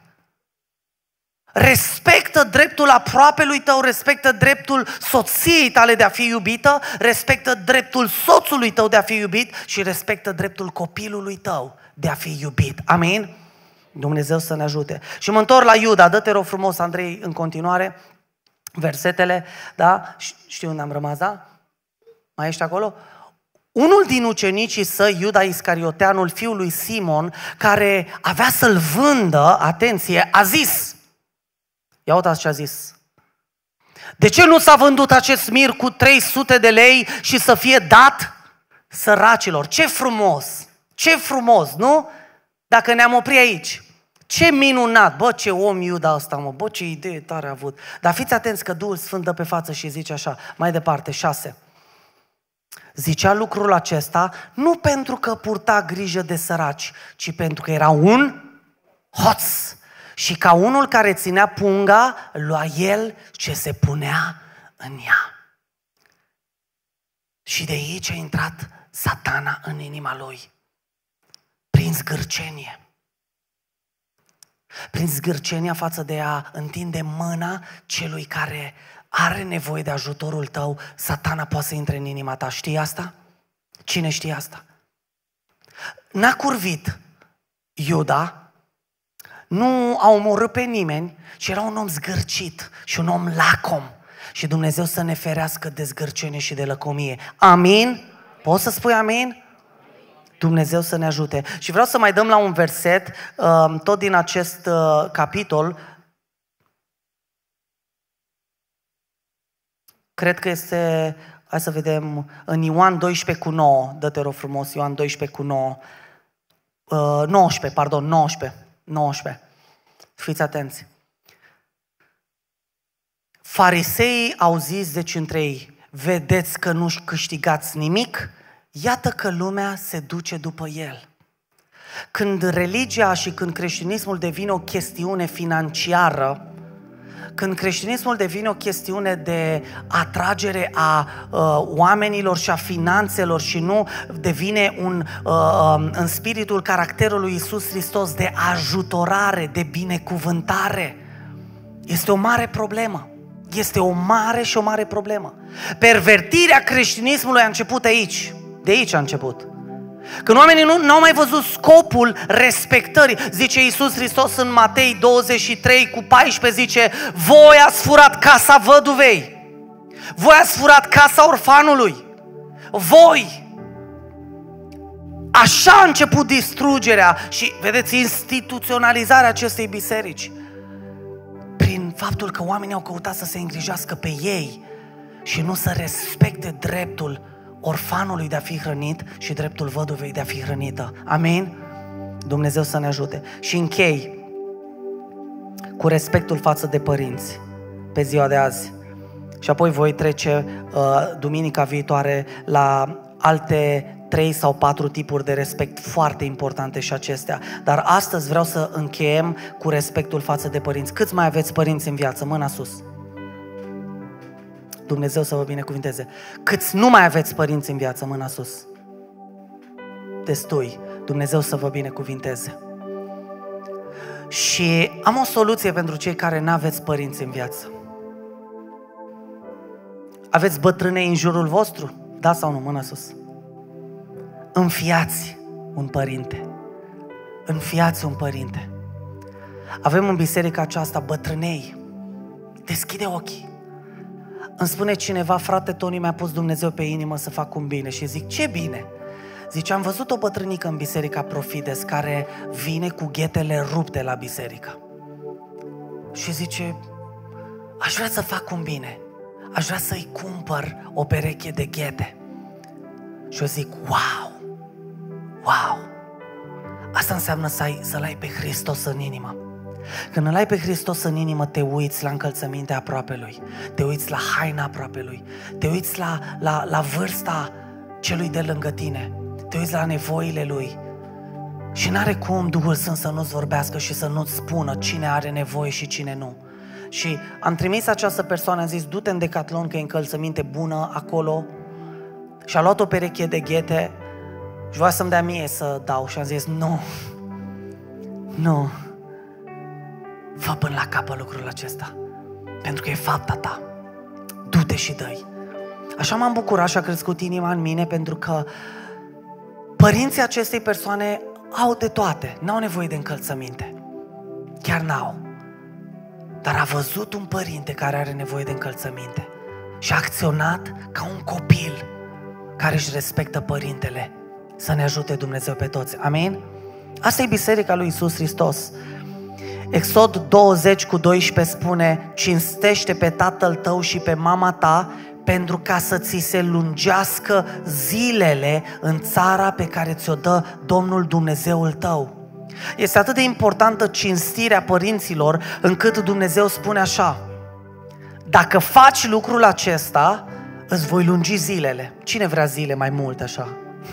Respectă dreptul aproapelui tău, respectă dreptul soției tale de a fi iubită, respectă dreptul soțului tău de a fi iubit și respectă dreptul copilului tău de a fi iubit. Amin? Dumnezeu să ne ajute. Și mă întorc la Iuda, dă-te rog frumos, Andrei, în continuare, versetele, da? Știu unde am rămas, da? Mai ești acolo? Unul din ucenicii săi, Iuda Iscarioteanul, fiul lui Simon, care avea să-l vândă, atenție, a zis, ia uitați ce a zis, de ce nu s-a vândut acest mir cu 300 de lei și să fie dat săracilor? Ce frumos, nu? Dacă ne-am oprit aici, ce minunat, bă, ce om Iuda ăsta, mă, bă, ce idee tare a avut. Dar fiți atenți că Duhul Sfânt dă pe față și zice așa, mai departe, 6. Zicea lucrul acesta nu pentru că purta grijă de săraci, ci pentru că era un hoț. Și ca unul care ținea punga, lua el ce se punea în ea. Și de aici a intrat Satana în inima lui. Prin zgârcenie. Prin zgârcenia față de a întinde mâna celui care are nevoie de ajutorul tău, Satana poate să intre în inima ta. Știi asta? Cine știe asta? N-a curvit Iuda, nu a omorât pe nimeni, ci era un om zgârcit și un om lacom. Și Dumnezeu să ne ferească de zgârcenie și de lăcomie. Amin? Poți să spui amin? Dumnezeu să ne ajute. Și vreau să mai dăm la un verset, tot din acest capitol. Cred că este, hai să vedem, în Ioan 12:9, dă-te rog frumos, Ioan 12:9, 19. Fiți atenți. Fariseii au zis deci între ei, vedeți că nu câștigați nimic? Iată că lumea se duce după el. Când religia și când creștinismul devine o chestiune financiară, când creștinismul devine o chestiune de atragere a oamenilor și a finanțelor și nu devine în spiritul caracterului Iisus Hristos de ajutorare, de binecuvântare, este o mare problemă. Este o mare problemă. Pervertirea creștinismului a început aici. De aici a început. Când oamenii nu au mai văzut scopul respectării. Zice Iisus Hristos în Matei 23:14, zice, voi ați furat casa văduvei, voi ați furat casa orfanului, voi. Așa a început distrugerea și, vedeți, instituționalizarea acestei biserici. Prin faptul că oamenii au căutat să se îngrijească pe ei și nu să respecte dreptul orfanului de a fi hrănit și dreptul văduvei de a fi hrănită. Amin? Dumnezeu să ne ajute. Și închei cu respectul față de părinți pe ziua de azi. Și apoi voi trece duminica viitoare la alte 3 sau 4 tipuri de respect foarte importante și acestea. Dar astăzi vreau să încheiem cu respectul față de părinți. Câți mai aveți părinți în viață? Mâna sus. Dumnezeu să vă binecuvinteze. Câți nu mai aveți părinți în viață? Mâna sus. Destui. Dumnezeu să vă binecuvinteze. Și am o soluție pentru cei care nu aveți părinți în viață. Aveți bătrânei în jurul vostru? Da sau nu? Mâna sus. Înfiați un părinte. Înfiați un părinte. Avem în biserica aceasta bătrânei. Deschide ochii. Îmi spune cineva, frate Toni, mi-a pus Dumnezeu pe inimă să fac un bine. Și zic, ce bine? Zice, am văzut o bătrânică în biserica Profides care vine cu ghetele rupte la biserică. și zice, aș vrea să fac un bine, aș vrea să-i cumpăr o pereche de ghete. Și eu zic, wow, asta înseamnă să-l ai pe Hristos în inimă. Când îl ai pe Hristos în inimă, te uiți la încălțămintea aproapelui, te uiți la haina aproapelui, te uiți la vârsta celui de lângă tine, te uiți la nevoile lui. Și n-are cum Duhul Sfânt să nu-ți vorbească și să nu-ți spună cine are nevoie și cine nu. Și am trimis această persoană, am zis, du-te în Decathlon că e încălțăminte bună acolo. Și a luat o pereche de ghete și voia să-mi dea mie să dau. Și am zis, nu, fă până la capăt lucrul acesta, pentru că e fapta ta. Du-te și dă-i. Așa m-am bucurat și a crescut inima în mine, pentru că părinții acestei persoane au de toate, n-au nevoie de încălțăminte. Chiar n-au. Dar a văzut un părinte care are nevoie de încălțăminte și a acționat ca un copil care își respectă părintele. Să ne ajute Dumnezeu pe toți. Amin? Asta e Biserica lui Iisus Hristos. Exod 20:12 spune, cinstește pe tatăl tău și pe mama ta, pentru ca să ți se lungească zilele în țara pe care ți-o dă Domnul Dumnezeul tău. Este atât de importantă cinstirea părinților, încât Dumnezeu spune așa, dacă faci lucrul acesta, îți voi lungi zilele. Cine vrea zile mai multe așa?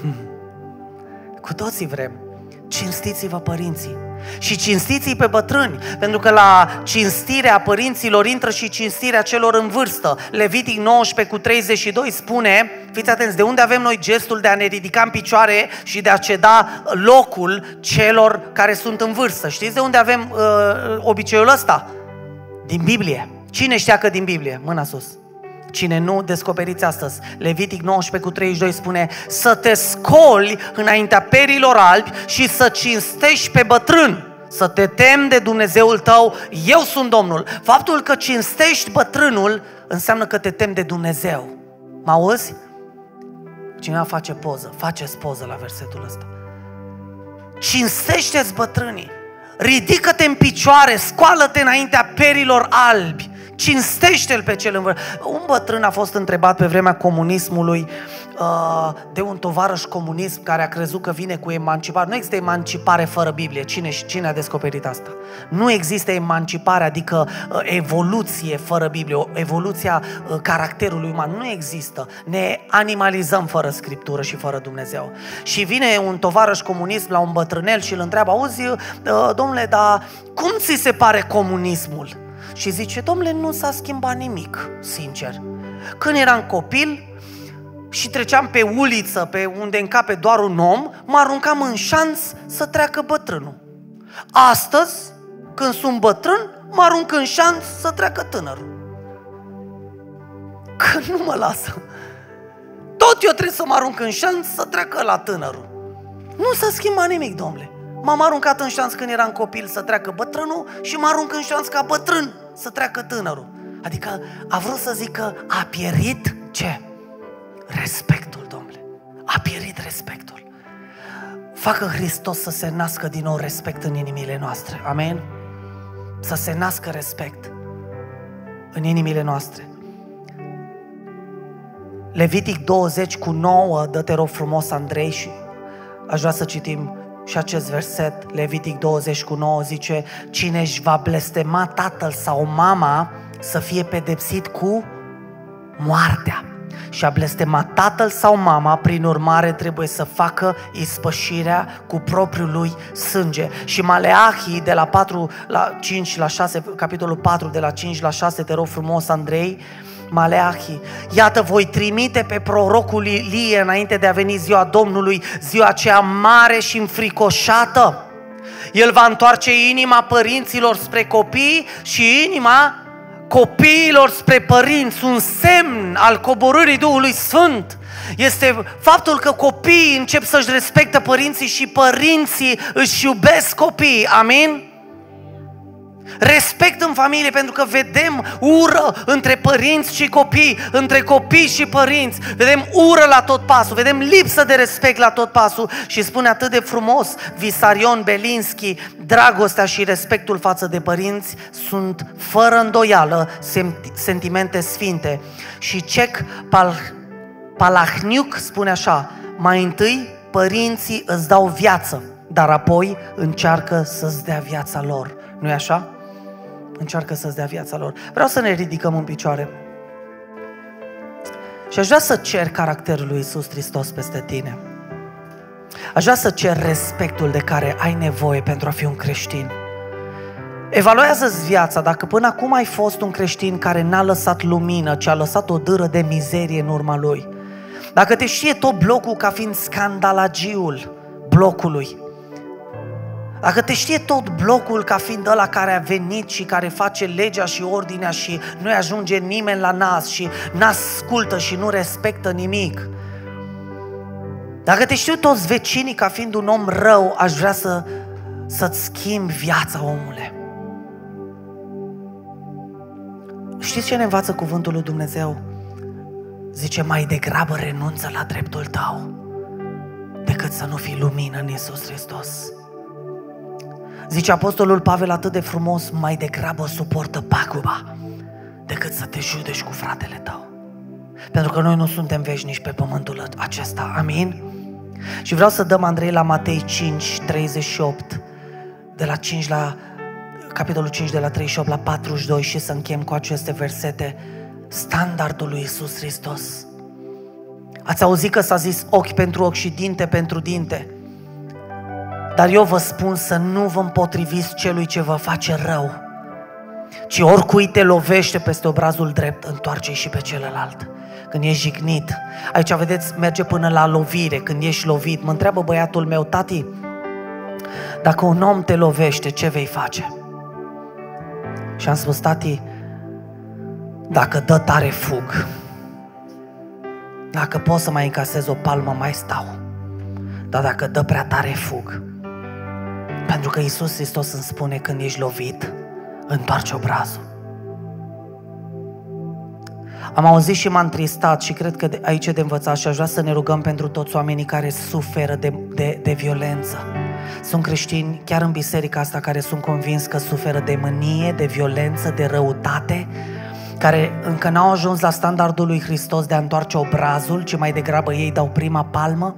Cu toții vrem. Cinstiți-vă părinții și cinstiți-i pe bătrâni, pentru că la cinstirea părinților intră și cinstirea celor în vârstă. Levitic 19:32 spune, fiți atenți, de unde avem noi gestul de a ne ridica în picioare și de a ceda locul celor care sunt în vârstă. Știți de unde avem obiceiul ăsta? Din Biblie. Cine știa că din Biblie? Mâna sus. Cine nu, descoperiți astăzi. Levitic 19:32 spune, să te scoli înaintea perilor albi și să cinstești pe bătrân, să te temi de Dumnezeul tău, eu sunt Domnul. Faptul că cinstești bătrânul înseamnă că te temi de Dumnezeu. Mă auzi? Cineva face poză, faceți poză la versetul ăsta. Cinstește-ți bătrânii, ridică-te în picioare, scoală-te înaintea perilor albi, cinstește-l pe cel în vârstă. Un bătrân a fost întrebat pe vremea comunismului de un tovarăș comunism care a crezut că vine cu emancipare. Nu există emancipare fără Biblie. Cine a descoperit asta? Nu există emancipare, adică evoluție fără Biblie, evoluția caracterului uman. Nu există. Ne animalizăm fără Scriptură și fără Dumnezeu. Și vine un tovarăș comunism la un bătrânel și îl întreabă, auzi, domnule, dar cum ți se pare comunismul? Și zice, domnule, nu s-a schimbat nimic, sincer. Când eram copil și treceam pe uliță, pe unde încape doar un om, mă aruncam în șanț să treacă bătrânul. Astăzi, când sunt bătrân, mă arunc în șanț să treacă tânărul. Că nu mă lasă. Tot eu trebuie să mă arunc în șanț să treacă la tânărul. Nu s-a schimbat nimic, domnule. M-am aruncat în șanț când eram copil să treacă bătrânul și mă arunc în șanț ca bătrân să treacă tânărul. Adică a vrut să zică, a pierit ce? Respectul, domnule. A pierit respectul. Facă Hristos să se nască din nou respect în inimile noastre. Amen? Să se nască respect în inimile noastre. Levitic 20:9, dă-te rog frumos, Andrei, și aș vrea să citim și acest verset. Levitic 20:9 zice, cine își va blestema tatăl sau mama să fie pedepsit cu moartea. Și a blestema tatăl sau mama, prin urmare trebuie să facă ispășirea cu propriul lui sânge. Și Maleahi de la 5-6, capitolul 4 de la 5-6, te rog frumos, Andrei, Maleahi, iată voi trimite pe prorocul Ilie înainte de a veni ziua Domnului, ziua aceea mare și înfricoșată. El va întoarce inima părinților spre copii și inima copiilor spre părinți. Un semn al coborârii Duhului Sfânt este faptul că copiii încep să-și respectă părinții și părinții își iubesc copiii. Amin? Respect în familie, pentru că vedem ură între părinți și copii, între copii și părinți. Vedem ură la tot pasul, vedem lipsă de respect la tot pasul. Și spune atât de frumos Vissarion Belinski: dragostea și respectul față de părinți sunt fără îndoială sentimente sfinte. Și Cech Palahniuc spune așa: mai întâi părinții îți dau viață, dar apoi încearcă să-ți dea viața lor. Nu-i așa? Încearcă să-ți dea viața lor. Vreau să ne ridicăm în picioare. Și aș vrea să cer caracterul lui Iisus Hristos peste tine. Aș vrea să cer respectul de care ai nevoie pentru a fi un creștin. Evaluează-ți viața, dacă până acum ai fost un creștin care n-a lăsat lumină, ci a lăsat o dâră de mizerie în urma lui. Dacă te știe tot blocul ca fiind scandalagiul blocului, dacă te știe tot blocul ca fiind ăla care a venit și care face legea și ordinea și nu ajunge nimeni la nas și n-ascultă și nu respectă nimic, dacă te știu toți vecinii ca fiind un om rău, aș vrea să-ți schimbi viața, omule. Știți ce ne învață cuvântul lui Dumnezeu? Zice: mai degrabă renunță la dreptul tău decât să nu fii lumină în Iisus Hristos. Zice Apostolul Pavel atât de frumos: mai degrabă suportă paguba decât să te judeci cu fratele tău. Pentru că noi nu suntem veșnici pe pământul acesta. Amin? Și vreau să dăm, Andrei, la Matei 5, 38, de la 5 la capitolul 5, de la 38 la 42, și să închem cu aceste versete standardul lui Iisus Hristos. Ați auzit că s-a zis ochi pentru ochi și dinte pentru dinte. Dar eu vă spun să nu vă împotriviți celui ce vă face rău, ci oricui te lovește peste obrazul drept, întoarce-i și pe celălalt. Când ești jignit, aici vedeți, merge până la lovire. Când ești lovit, mă întreabă băiatul meu: tati, dacă un om te lovește, ce vei face? Și am spus: tati, dacă dă tare, fug. Dacă pot să mai încasez o palmă, mai stau. Dar dacă dă prea tare, fug. Pentru că Iisus Hristos îmi spune: când ești lovit, întoarce obrazul. Am auzit și m-a întristat și cred că aici e de învățat și aș vrea să ne rugăm pentru toți oamenii care suferă de violență. Sunt creștini chiar în biserica asta care sunt convins că suferă de mânie, de violență, de răutate, care încă n-au ajuns la standardul lui Hristos de a întoarce obrazul, ci mai degrabă ei dau prima palmă.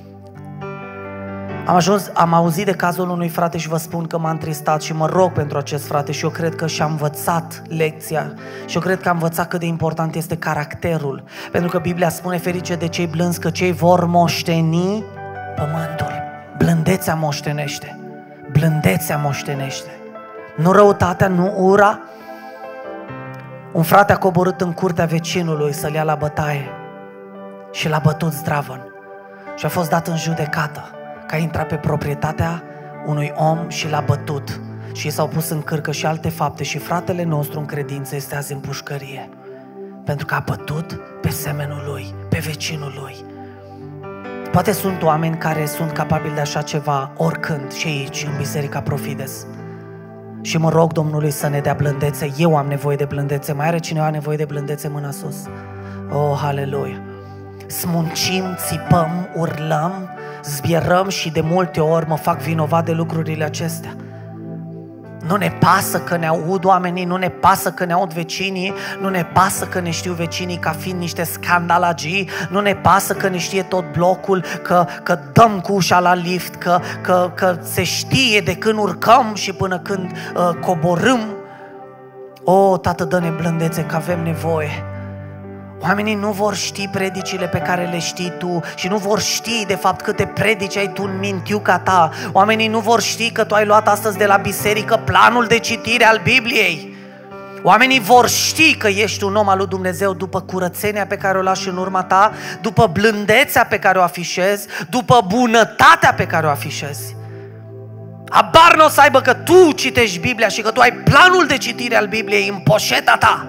Am auzit de cazul unui frate și vă spun că m-a întristat și mă rog pentru acest frate și eu cred că și-a învățat lecția și eu cred că a învățat cât de important este caracterul, pentru că Biblia spune: ferice de cei blânzi, că cei vor moșteni pământul. Blândețea moștenește, blândețea moștenește, nu răutatea, nu ura. Un frate a coborât în curtea vecinului să-l ia la bătaie și l-a bătut zdravăn și a fost dat în judecată că a intrat pe proprietatea unui om și l-a bătut și s-au pus în cârcă și alte fapte și fratele nostru în credință este azi în pușcărie pentru că a bătut pe semenul lui, pe vecinul lui. Poate sunt oameni care sunt capabili de așa ceva oricând și aici în Biserica Profides. Și mă rog Domnului să ne dea blândețe. Eu am nevoie de blândețe. Mai are cineva nevoie de blândețe? Mâna sus. Oh, haleluia! Smuncim, țipăm, urlăm, zbierăm și de multe ori mă fac vinovat de lucrurile acestea. Nu ne pasă că ne aud oamenii, nu ne pasă că ne aud vecinii, nu ne pasă că ne știu vecinii ca fiind niște scandalagii, nu ne pasă că ne știe tot blocul, că dăm cu ușa la lift, că se știe de când urcăm și până când coborâm. O, Tată, dă-ne blândețe că avem nevoie. Oamenii nu vor ști predicile pe care le știi tu și nu vor ști de fapt câte predici ai tu în mintiuca ta. Oamenii nu vor ști că tu ai luat astăzi de la biserică planul de citire al Bibliei. Oamenii vor ști că ești un om al lui Dumnezeu după curățenia pe care o lași în urma ta, după blândețea pe care o afișezi, după bunătatea pe care o afișezi. Habar n-o să aibă că tu citești Biblia și că tu ai planul de citire al Bibliei în poșeta ta,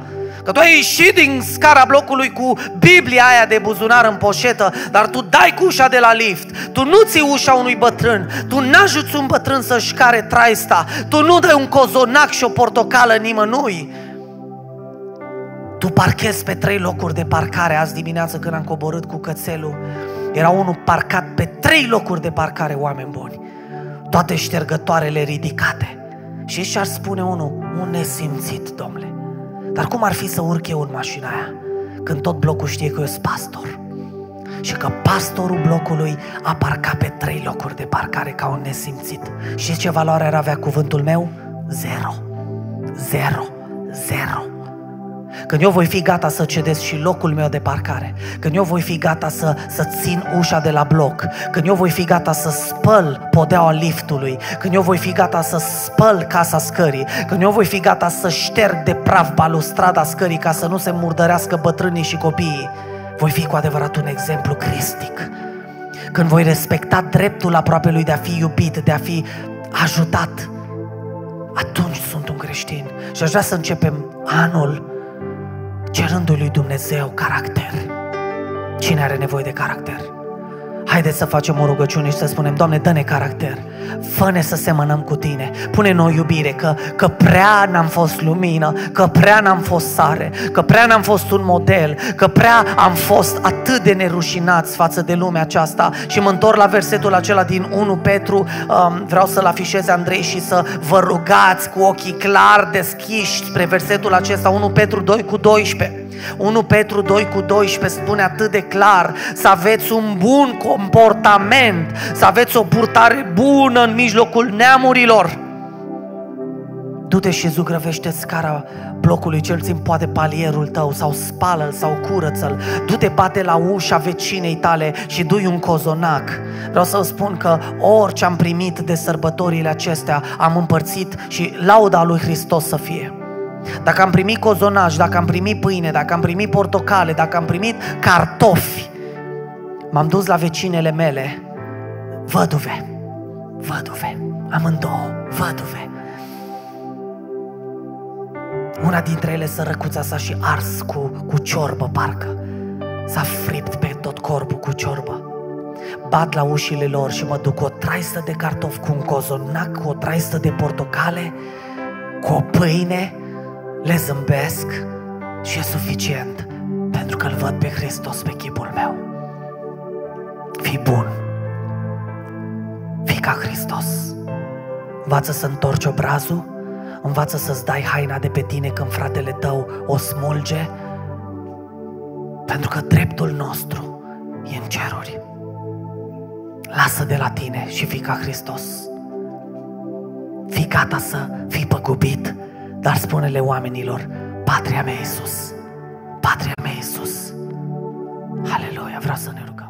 Că tu ai ieșit din scara blocului cu Biblia aia de buzunar în poșetă, dar tu dai cu ușa de la lift, tu nu ții ușa unui bătrân, tu n-ajuți un bătrân să-și care traista, tu nu dai un cozonac și o portocală nimănui. Tu parchezi pe 3 locuri de parcare. Azi dimineață când am coborât cu cățelul, era unul parcat pe 3 locuri de parcare, oameni buni, toate ștergătoarele ridicate. Și și-ar spune unul, un nesimțit, domnule. Dar cum ar fi să urc eu în mașina aia când tot blocul știe că eu sunt pastor? Și că pastorul blocului a parcat pe 3 locuri de parcare ca un nesimțit. Și ce valoare ar avea cuvântul meu? 0. 0. 0. Când eu voi fi gata să cedez și locul meu de parcare, când eu voi fi gata să țin ușa de la bloc, când eu voi fi gata să spăl podeaua liftului, când eu voi fi gata să spăl casa scării, când eu voi fi gata să șterg de praf balustrada scării ca să nu se murdărească bătrânii și copiii, voi fi cu adevărat un exemplu cristic. Când voi respecta dreptul aproapelui de a fi iubit, de a fi ajutat, atunci sunt un creștin. Și aș vrea să începem anul cerându-i lui Dumnezeu caracter. Cine are nevoie de caracter? Haideți să facem o rugăciune și să spunem: Doamne, dă-ne caracter, fă-ne să semănăm cu Tine, pune-ne o iubire, că prea n-am fost lumină, că prea n-am fost sare, că prea n-am fost un model, că prea am fost atât de nerușinați față de lumea aceasta. Și mă întorc la versetul acela din 1 Petru, vreau să-l afișeze Andrei și să vă rugați cu ochii clar deschiși spre versetul acesta, 1 Petru 2 cu 12. 1 Petru 2 cu 12 spune atât de clar: să aveți un bun comportament, să aveți o purtare bună în mijlocul neamurilor. Du-te și zugrăvește scara blocului, cel puțin poate palierul tău, sau spală-l sau curăță-l. Du-te, bate la ușa vecinei tale și du-i un cozonac. Vreau să vă spun că orice am primit de sărbătorile acestea am împărțit și lauda lui Hristos să fie. Dacă am primit cozonaci, dacă am primit pâine, dacă am primit portocale, dacă am primit cartofi, m-am dus la vecinele mele, văduve, amândouă, văduve. Una dintre ele, sărăcuța, s-a și ars cu ciorbă, parcă s-a fript pe tot corpul cu ciorbă. Bat la ușile lor și mă duc cu o traistă de cartofi, cu un cozonac, cu o traistă de portocale, cu o pâine. Le zâmbesc și e suficient, pentru că îl văd pe Hristos pe chipul meu. Fii bun, fii ca Hristos. Învață să întorci obrazul, învață să-ți dai haina de pe tine când fratele tău o smulge, pentru că dreptul nostru e în ceruri. Lasă de la tine și fii ca Hristos. Fii gata să fii păgubit, dar spune-le oamenilor: patria mea Iisus, patria mea Iisus. Aleluia, vreau să ne rugăm.